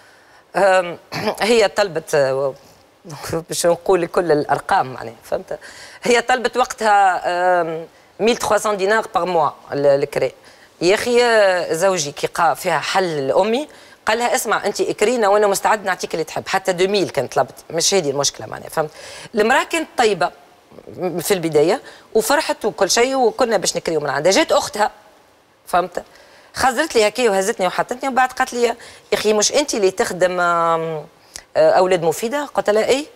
هي طلبت، باش نقول كل الارقام معناها، فهمت، هي طلبت وقتها 1300 دينار باغ موا الكري. يا اخي زوجي كي قا فيها حل لامي، قال لها اسمع انت اكرينا وانا مستعد نعطيك اللي تحب، حتى 2000 كانت طلبت، مش هذه المشكله معناها، فهمت. المراه كانت طيبه في البدايه وفرحت وكل شيء، وكنا باش نكريو من عندها، جات اختها، فهمت، خزرت لي هكا وهزتني وحطتني، وبعد قالت لي يا اخي مش انت اللي تخدم اولاد مفيده؟ قلت لها اي.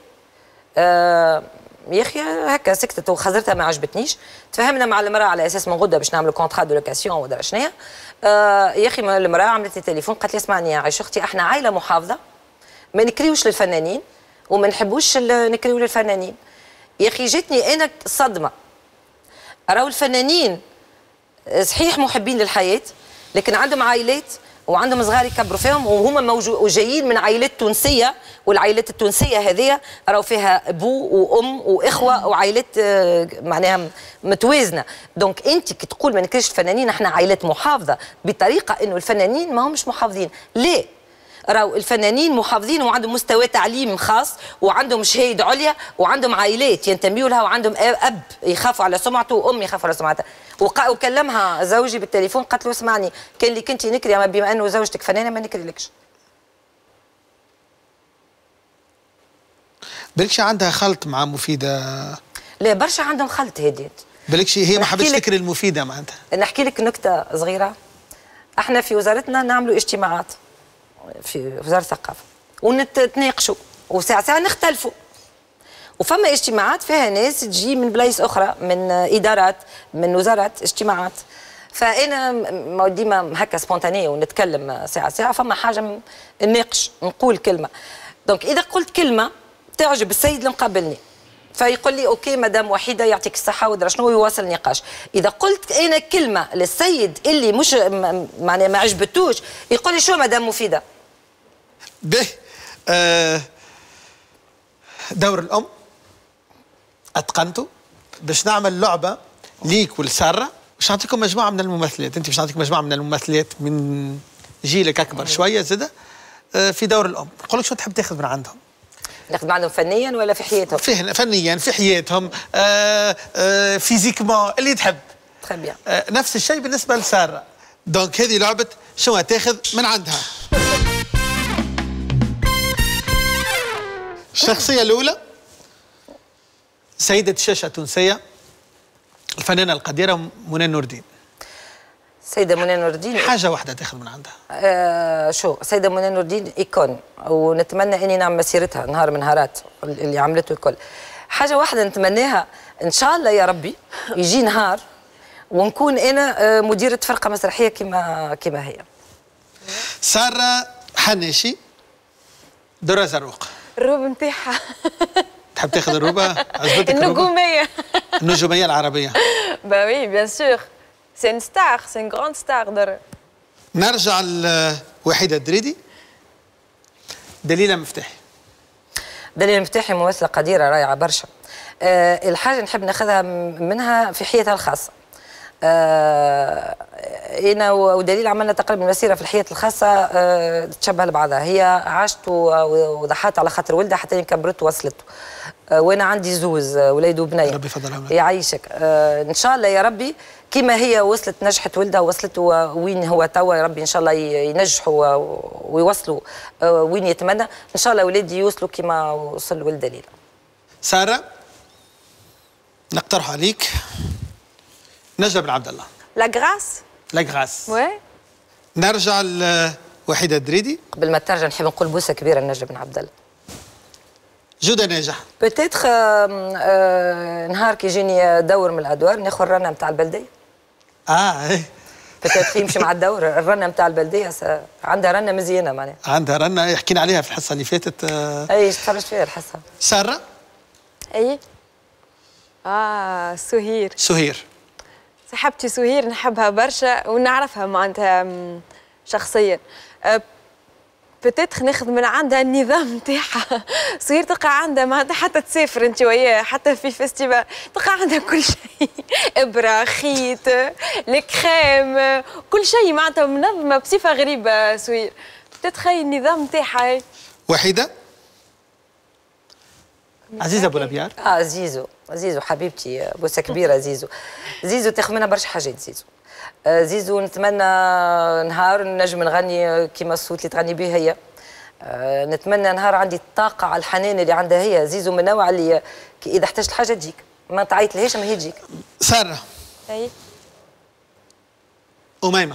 يا اخي هكا سكتت وخزرتها، ما عجبتنيش. تفاهمنا مع المراه على اساس من غدا باش نعملوا كونترا دو لوكاسيون ودرا شنيا. يا اخي المراه عملت لي تليفون قالت لي اسمعني يا عايشه اختي، احنا عائله محافظه، ما نكريوش للفنانين وما نحبوش نكريو للفنانين. يا اخي جاتني انا صدمه، راهو الفنانين صحيح محبين للحياه، لكن عندهم عائلات وعندهم صغار يكبروا فيهم، وهم جايين من عائلات تونسيه، والعائلات التونسيه هذه راهو فيها ابو وام واخوه وعائلات معناها متوازنه. دونك انت كي تقول ما نكرهش الفنانين، احنا عائلات محافظه بطريقه انه الفنانين ما همش محافظين، ليه؟ راهو الفنانين محافظين وعندهم مستوى تعليم خاص وعندهم شهاده عليا وعندهم عائلات ينتميوا لها وعندهم اب يخافوا على سمعته وام يخافوا على سمعتها. وكلمها زوجي بالتليفون قالت له اسمعني، كان اللي كنتي نكري، اما بما انه زوجتك فنانه ما نكريلكش. بالكش عندها خلط مع مفيده؟ لا برشا عندهم خلط هادي. بالكش هي ما حبتش تكري المفيده معناتها. نحكي لك نكته صغيره، احنا في وزارتنا نعملوا اجتماعات في وزاره الثقافه ونتناقشوا وساعة نختلفوا، وفما اجتماعات فيها ناس تجي من بلايص اخرى، من ادارات، من وزارات، اجتماعات. فانا ديما هكا سبونتانيه ونتكلم ساعه، فما حاجه نناقش، نقول كلمه. دونك اذا قلت كلمه تعجب السيد اللي مقابلني، فيقول لي اوكي مدام وحيده يعطيك الصحه ودرا شنو، يواصل النقاش. اذا قلت انا كلمه للسيد اللي مش معناها ما عجبتوش، يقول لي شو مدام مفيده. به دور الام اتقنته باش نعمل لعبه ليك ولساره، باش نعطيكم مجموعه من الممثلات، انت باش نعطيك مجموعه من الممثلات من جيلك اكبر شويه زاده في دور الام، نقول لك شو تحب تاخذ من عندهم. نخدم عندهم فنيا ولا في حياتهم؟ فنيا في حياتهم، فيزيكمون اللي تحب. تخي بيان. نفس الشيء بالنسبه لساره. دونك هذه لعبه شنو تاخذ من عندها. الشخصيه الاولى سيده الشاشه التونسيه الفنانه القديره منى نور الدين. سيدة منى نور الدين حاجة واحدة تاخذ من عندها. شو سيدة منى نور الدين ايكون، ونتمنى اني نعمل مسيرتها نهار من نهارات اللي عملته الكل. حاجة واحدة نتمناها ان شاء الله يا ربي يجي نهار ونكون انا مديرة فرقة مسرحية كما هي. سارة حناشي درة زروق. الروب نتاعها. تحب تاخذ الروبة؟ عجبتك النجومية. النجومية العربية. با وي بيان سور. سي ان ستار، سي ان غراند ستار در. نرجع لوحيدة الدريدي. دليلة مفتاحي. دليلة مفتاحي ممثلة قديرة رائعة برشا. الحاجة نحب ناخذها منها في حياتها الخاصة. انا ودليل عملنا تقريبا مسيره في الحياه الخاصه تشبه لبعضها. هي عاشت وضحات على خاطر ولدها حتى كبرت ووصلته. وانا عندي زوز وليد وبنيه. ربي يفضلهم لك. يعيشك. ان شاء الله يا ربي كما هي وصلت نجحت ولدها وصلته وين هو توا يا ربي ان شاء الله ينجحوا ويوصلوا وين يتمنى. ان شاء الله ولادي يوصلوا كما وصل ولد دليل. ساره نقترح عليك نجا بن عبد الله. لا غراس. لا غراس. وي. نرجع لوحيدة الدريدي. قبل ما ترجع نحب نقول بوسه كبيره لنجا بن عبد الله. جودة ناجح. بتيتخ نهار كي يجيني دور من الادوار ناخذ الرنه نتاع البلديه. ايه. بتيتخ يمشي مع الدور الرنه نتاع البلديه عندها رنه مزيانه معناها. عندها رنه يحكينا عليها في الحصه اللي فاتت. اي تفرجت فيها الحصه. ساره. اي. سهير. سهير. صاحبتي سهير نحبها برشا ونعرفها معناتها شخصيا. بتيتخ ناخذ من عندها النظام نتاعها. سهير تلقى عندها معناتها حتى تسافر انت وياها حتى في فيستيفال تلقى عندها كل شيء. ابره، خيط، الكريم، كل شيء معناتها منظمه بصفه غريبه سهير. تتخيل النظام نتاعها. وحيده. عزيزه ابو لبيار. زيزو حبيبتي بوسه كبيره. زيزو تاخذ منها برشا حاجات. زيزو نتمنى نهار نجم نغني كيما الصوت اللي تغني به هي. نتمنى نهار عندي الطاقه على الحنان اللي عندها هي. زيزو من النوع اللي اذا احتجت حاجه تجيك ما تعيط لهاش ما هي تجيك. ساره. اي. أميمة.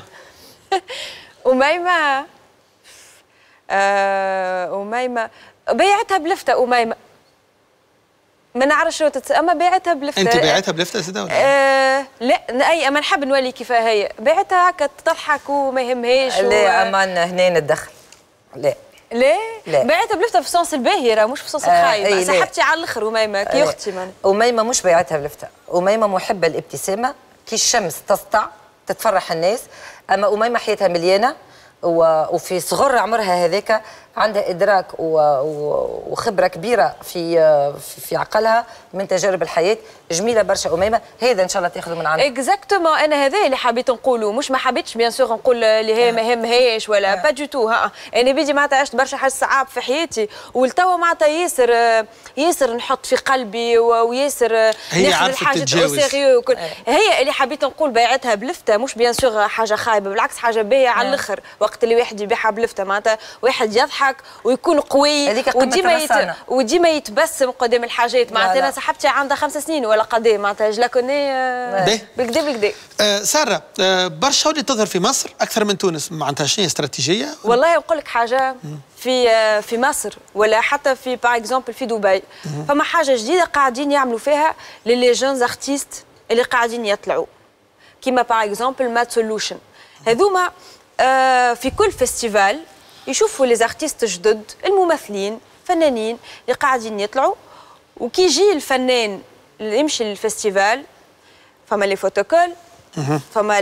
أميمة بيعتها بلفتة. أميمة ما نعرفش شو اما بيعتها بلفتة. انت بيعتها بلفتة زيدا ولا؟ لا اي اما نحب نولي كيفاه هي. بيعتها هكا تضحك وما يهمهاش. لا امان هنا نتدخل. لا بيعتها بلفتة في السونس الباهي راه مش في السونس الخايب. صاحبتي على الاخر أميمة كي اختي. من أميمة مش بيعتها بلفتة. أميمة محبة الابتسامة كي الشمس تسطع تتفرح الناس. اما أميمة حياتها مليانة وفي صغر عمرها هذاك عندها ادراك وخبره كبيره في عقلها من تجارب الحياه. جميله برشا أميمة. هذا ان شاء الله تاخذوا من عندها. اكزاكتومون انا هذا اللي حبيت نقوله. مش ما حبيتش بيان سور نقول اللي هي ما يهمهاش ولا با دو تو. انا بيدي معناتها عشت برشا حاجات صعاب في حياتي والتوا معناتها ياسر نحط في قلبي وياسر ناخذ الحاجات او سيريو. هي اللي حبيت نقول بيعتها بلفته مش بيان سور حاجه خايبه بالعكس حاجه باهيه على الاخر. وقت اللي واحد يبيعها بلفته معناتها واحد يضحك ويكون قوي وديما يتبسم قدام الحاجات. معناتها انا صاحبتي عندها 5 سنين ولا قدام معناتها جلاكوني بالكدا. ساره برشا ولي تظهر في مصر اكثر من تونس. معناتها شنو استراتيجيه؟ والله نقول لك حاجه في مصر ولا حتى في باغ اكزومبل في دبي فما حاجه جديده قاعدين يعملوا فيها لي جونز ارتيست اللي قاعدين يطلعوا كيما باغ اكزومبل مات سولوشن. هذوما في كل فيستيفال يشوفوا لي زارتيست جدد الممثلين فنانين اللي قاعدين يطلعوا وكي يجي الفنان اللي يمشي للفيستيفال فما لي فوتوكول فما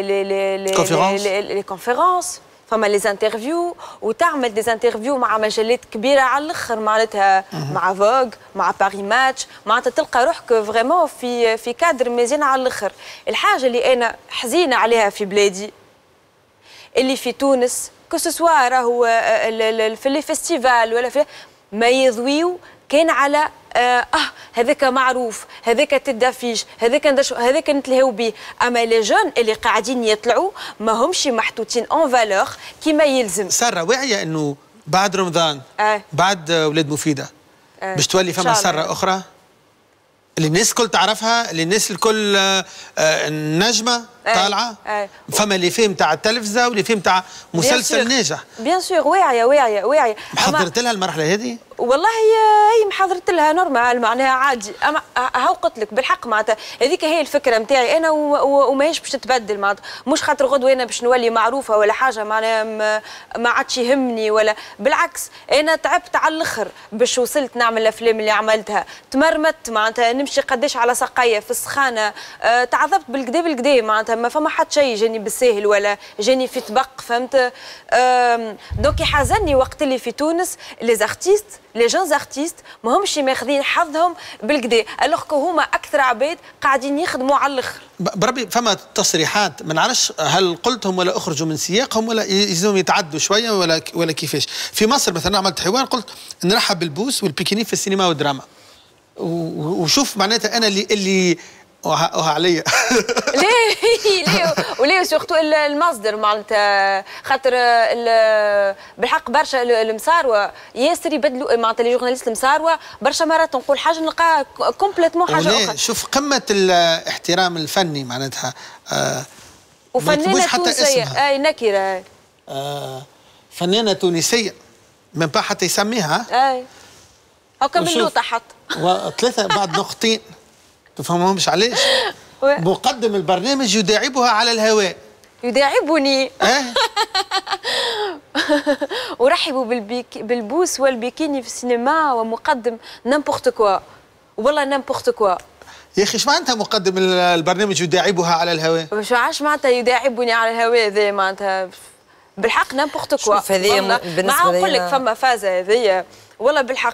لي كونفيرونس فما لي انترفيو وتعمل دي انترفيو مع مجلات كبيره على الاخر معناتها مع فوغ مع باري ماتش معناتها تلقى روحك فريمون في كادر مزيان على الاخر. الحاجه اللي انا حزينه عليها في بلادي اللي في تونس كو سوسوا راهو في لي فيستيفال ولا في ما يضويو كان على هذاك معروف، هذاك تدافيش، هذاك نتلهاو بيه. اما لي جون اللي قاعدين يطلعوا ما همش محطوطين اون فالور كيما يلزم. ساره واعيه انه بعد رمضان بعد ولاد مفيده باش تولي فما ساره اخرى اللي الناس الكل تعرفها، اللي الناس الكل نجمه طالعه، فما اللي فيه نتاع التلفزه واللي فيه نتاع مسلسل ناجح. بيان سور واعيه. محضرت لها المرحله هذه؟ والله هي محضرت لها نورمال، معناها عادي. اما هاو قلت لك بالحق معناتها هذيك هي الفكره نتاعي انا، وماهيش باش تتبدل معناتها. مش خاطر غدوه انا باش نولي معروفه ولا حاجه معناها ما عادش يهمني، ولا بالعكس انا تعبت على الاخر باش وصلت نعمل الافلام اللي عملتها. تمرمت معناتها نمشي قداش على ساقيه في السخانه، تعذبت بالكدا معناتها ما فما حتى شيء جاني بالساهل ولا جاني في طبق، فهمت؟ دونك يحزنني وقت اللي في تونس لي زارتيست لي جون زارتيست ما همش ماخذين حظهم بالكدا، الوغ كو هما اكثر عباد قاعدين يخدموا على الاخر. بربي فما تصريحات ما نعرفش هل قلتهم ولا اخرجوا من سياقهم ولا يلزمهم يتعدوا شويه ولا كيفاش. في مصر مثلا عملت حوار قلت نرحب بالبوس والبيكيني في السينما والدراما، وشوف معناتها انا اللي عليا ليه وليه سورتو المصدر معناتها خاطر بالحق برشا المساروه ياسر يبدلوا معناتها لي جورناليست المساروه برشا مرات نقول حاجه نلقاها كومبليتمون حاجه اخرى. شوف قمه الاحترام الفني معناتها وفنانه تونسيه اي نكره فنانه تونسيه من با حتى يسميها اي هكا من لوطه حط وثلاثه بعد نقطتين تفهمهمش علاش. مقدم البرنامج يداعبها على الهواء. يداعبني ورحبوا بالبوس والبيكيني في السينما ومقدم نامبورت كوا، والله نامبورت كوا. يا اخي ايش معناتها مقدم البرنامج يداعبها على الهواء؟ مش عارف معناتها يداعبني على الهواء ذي معناتها بالحق نامبورت كوا. شوف هذه بالنسبه لي نقول لك فما فازه هذيا والله بالحق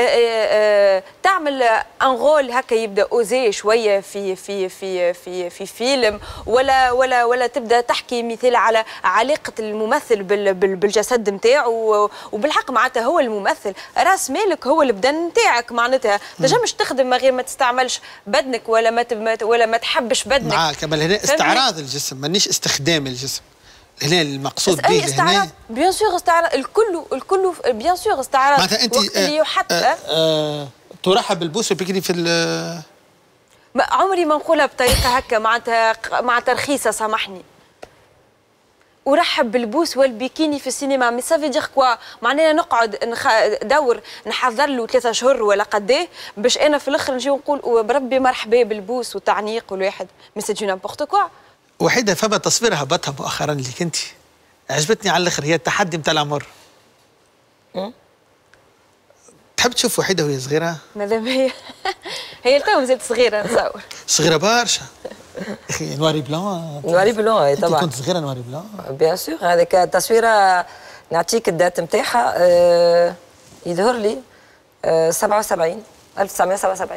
تعمل ان رول هكا يبدا اوزي شويه في فيلم ولا تبدا تحكي مثال على علاقه الممثل بالجسد نتاعو، وبالحق معناتها هو الممثل راس مالك هو البدن نتاعك معناتها تنجمش تخدم من غير ما تستعملش بدنك ولا ما تحبش بدنك. معاك اما هنا استعراض الجسم مانيش استخدام الجسم. هنا المقصود به هنا بيان سور استعراض الكل بيان سور استعراض. معناتها انت ترحب بالبوس والبيكيني في عمري ما نقولها بطريقه هكا معناتها رخيصه سامحني. ورحب بالبوس والبيكيني في السينما مي سافي دير كوا معناها نقعد دور نحضر له 3 شهور ولا قداه باش انا في الاخر نجي ونقول بربي مرحبا بالبوس والتعنيق والواحد مي سي دو نامبورت كوا. وحيدة فما تصوير هبطها مؤخرا ليك انت عجبتني على الاخر، هي التحدي نتاع العمر. تحب تشوف وحيدة وهي صغيرة؟ مادام هي تو مازالت صغيرة نتصور. صغيرة برشا. اخي نواري بلون. نواري بلون اي طبعا. كنت صغيرة نواري بلون. بيان سور هذيك تصويرة نعطيك الدات نتاعها يظهر لي 77 1977.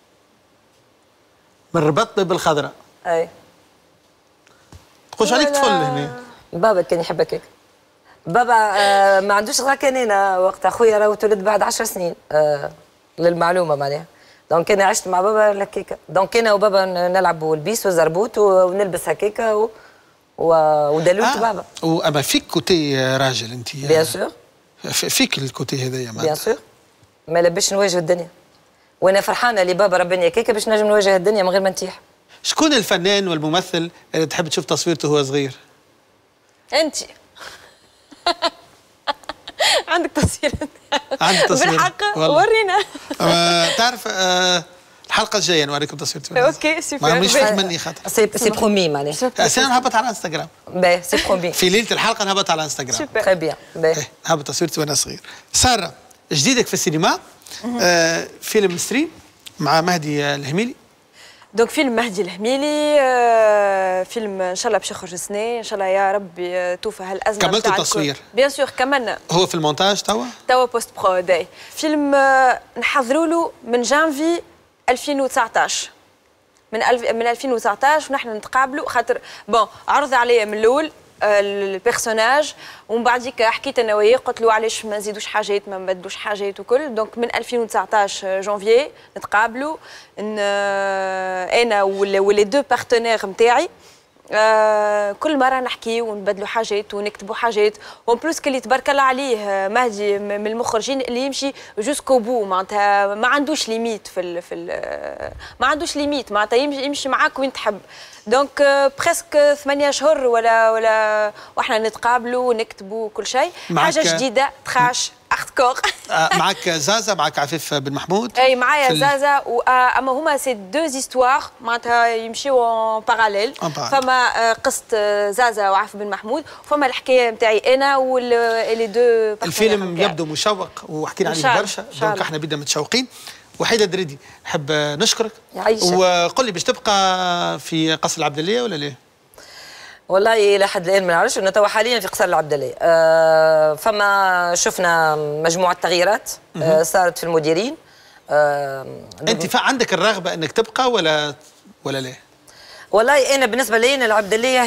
من ربطني بالخضراء. اي. تقولش عليك طفل هنا. بابا كان يحب هكاك. بابا ما عندوش غير كان انا وقت اخويا راه تولد بعد 10 سنين للمعلومه معناها. دونك انا عشت مع بابا هكاكا، دونك انا وبابا نلعبوا البيس والزربوط ونلبس هكاكا ودلوت بابا. اما فيك كوتي راجل انت. بيان سور. فيك الكوتي هذايا بيان سور. ما لبش نواجه الدنيا. وانا فرحانه اللي بابا رباني هكاكا باش نجم نواجه الدنيا من غير ما نتيح. شكون الفنان والممثل اللي تحب تشوف تصويرته وهو صغير؟ انت. عندك تصوير. عندك تصوير بالحق ورينا. تعرف الحلقه الجايه نوريكم تصويرتي. اوكي سوبر. ما مش فاهم مني خاطر. سي برومي معناها. انا نهبط على انستغرام. باهي سي برومي. في ليله الحلقه نهبط على انستغرام. سوبر. تري بيان. باهي. نهبط تصويرتي وانا صغير. ساره جديدك في السينما فيلم مصري مع مهدي الهميلي. دونك فيلم مهدي الهميلي فيلم ان شاء الله باش يخرج السنه ان شاء الله يا ربي توفى هالازمه. كملتوا التصوير؟ بيان سور كملنا. هو في المونتاج توا بوست بروداي. فيلم نحضروا له من جانفي 2019 من 2019 ونحن نتقابلوا خاطر بون عرض عليا من الاول البيرسوناج. ومن بعديك حكيت انا وياه قلت له علاش ما نزيدوش حاجات ما نبدلوش حاجات وكل. دونك من 2019 جانفيي نتقابلوا انا ولي دو بارتنير نتاعي. كل مره نحكي ونبدلوا حاجات ونكتبوا حاجات. وان بلوس كلي تبارك الله عليه مهدي من المخرجين اللي يمشي جوسكو بو معناتها ما عندوش ليميت ما عندوش ليميت معناتها يمشي معاك وين تحب. دونك بريسك 8 اشهر ولا واحنا نتقابلوا ونكتبوا كل شيء. حاجه جديده تخاش اختكور. معك زازا معك عفيف بن محمود. اي معايا زازا اما هما سي دو زيستوار معناتها يمشيو اون باراليل. فما قصه زازا وعفيف بن محمود وفما الحكايه نتاعي انا واللي دو. الفيلم يبدو مشوق وحكينا عليه برشا دونك احنا بدنا متشوقين. وحيدة دريدي نحب نشكرك وقل لي باش تبقى في قصر العبدليه ولا ليه؟ والله لحد الان ما نعرفش انه توا حاليا في قصر العبدليه. فما شفنا مجموعه تغييرات صارت في المديرين. انت عندك الرغبه انك تبقى ولا ليه؟ والله انا بالنسبه لي العبدليه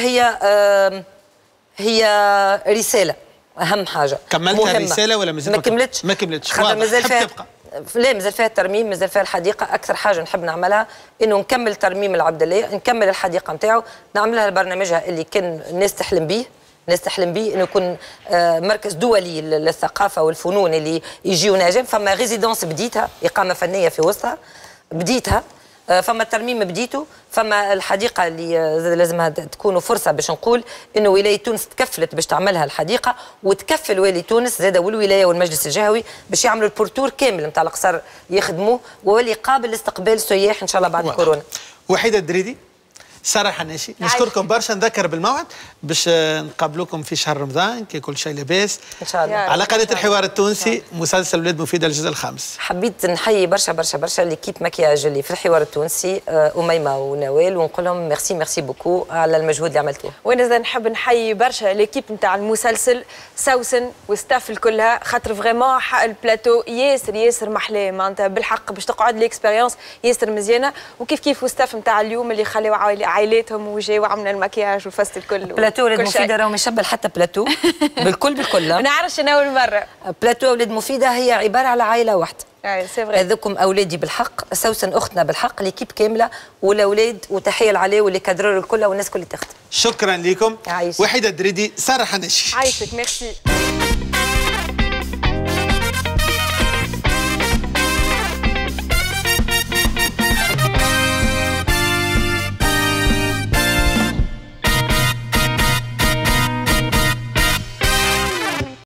هي رساله اهم حاجه. كملتها الرساله ولا ما كملتش؟ ما كملتش. مازال فيها تبقى. لا مازال فيها الترميم، مازال فيها الحديقه. اكثر حاجه نحب نعملها انه نكمل ترميم العبدليه، نكمل الحديقه نتاعو، نعملها برنامجها اللي كان الناس تحلم به انه يكون مركز دولي للثقافه والفنون اللي يجيو ناجم. فما ريزيدونس بديتها، اقامه فنيه في وسطها بديتها. فما الترميم بديته. فما الحديقه اللي لازمها تكون فرصه باش نقول انه ولايه تونس تكفلت باش تعملها الحديقه، وتكفل والي تونس زاده والولايه والمجلس الجهوي باش يعملوا البورتور كامل نتاع القصر يخدموه وولي قابل لاستقبال السياح ان شاء الله بعد كورونا. وحيدة دريدي، سارة حناشي، نشكركم برشا. نذكر بالموعد باش نقابلوكم في شهر رمضان كي كل شيء لاباس ان شاء الله على قناه الحوار التونسي مسلسل ولاد مفيده الجزء الخامس. حبيت نحيي برشا برشا برشا ليكيب مكياج اللي في الحوار التونسي أميمة ونوال ونقول لهم ميرسي بوكو على المجهود اللي عملتوه. وانا زاد نحب نحيي برشا ليكيب نتاع المسلسل سوسن والستاف الكلها خاطر فريمون البلاتو ياسر محلاه معناتها بالحق باش تقعد ليكسبيريونس ياسر مزيانه. وكيف والستاف نتاع اليوم اللي خليوا عائلاتهم وجاوا وعملنا المكياج وفست الكل. بلاتو ولاد مفيده راهو يشبه حتى بلاتو بالكل ما نعرفش انا اول مره. بلاتو ولاد مفيده هي عباره على عائله واحده. سي فري. هذوكم اولادي بالحق، سوسن اختنا بالحق، ليكيب كامله والاولاد وتحيه لعلي واللي كادروا الكل والناس كل تخدم. شكرا لكم. وحيدة دريدي، سارة حناشي. عايشك ميرسي.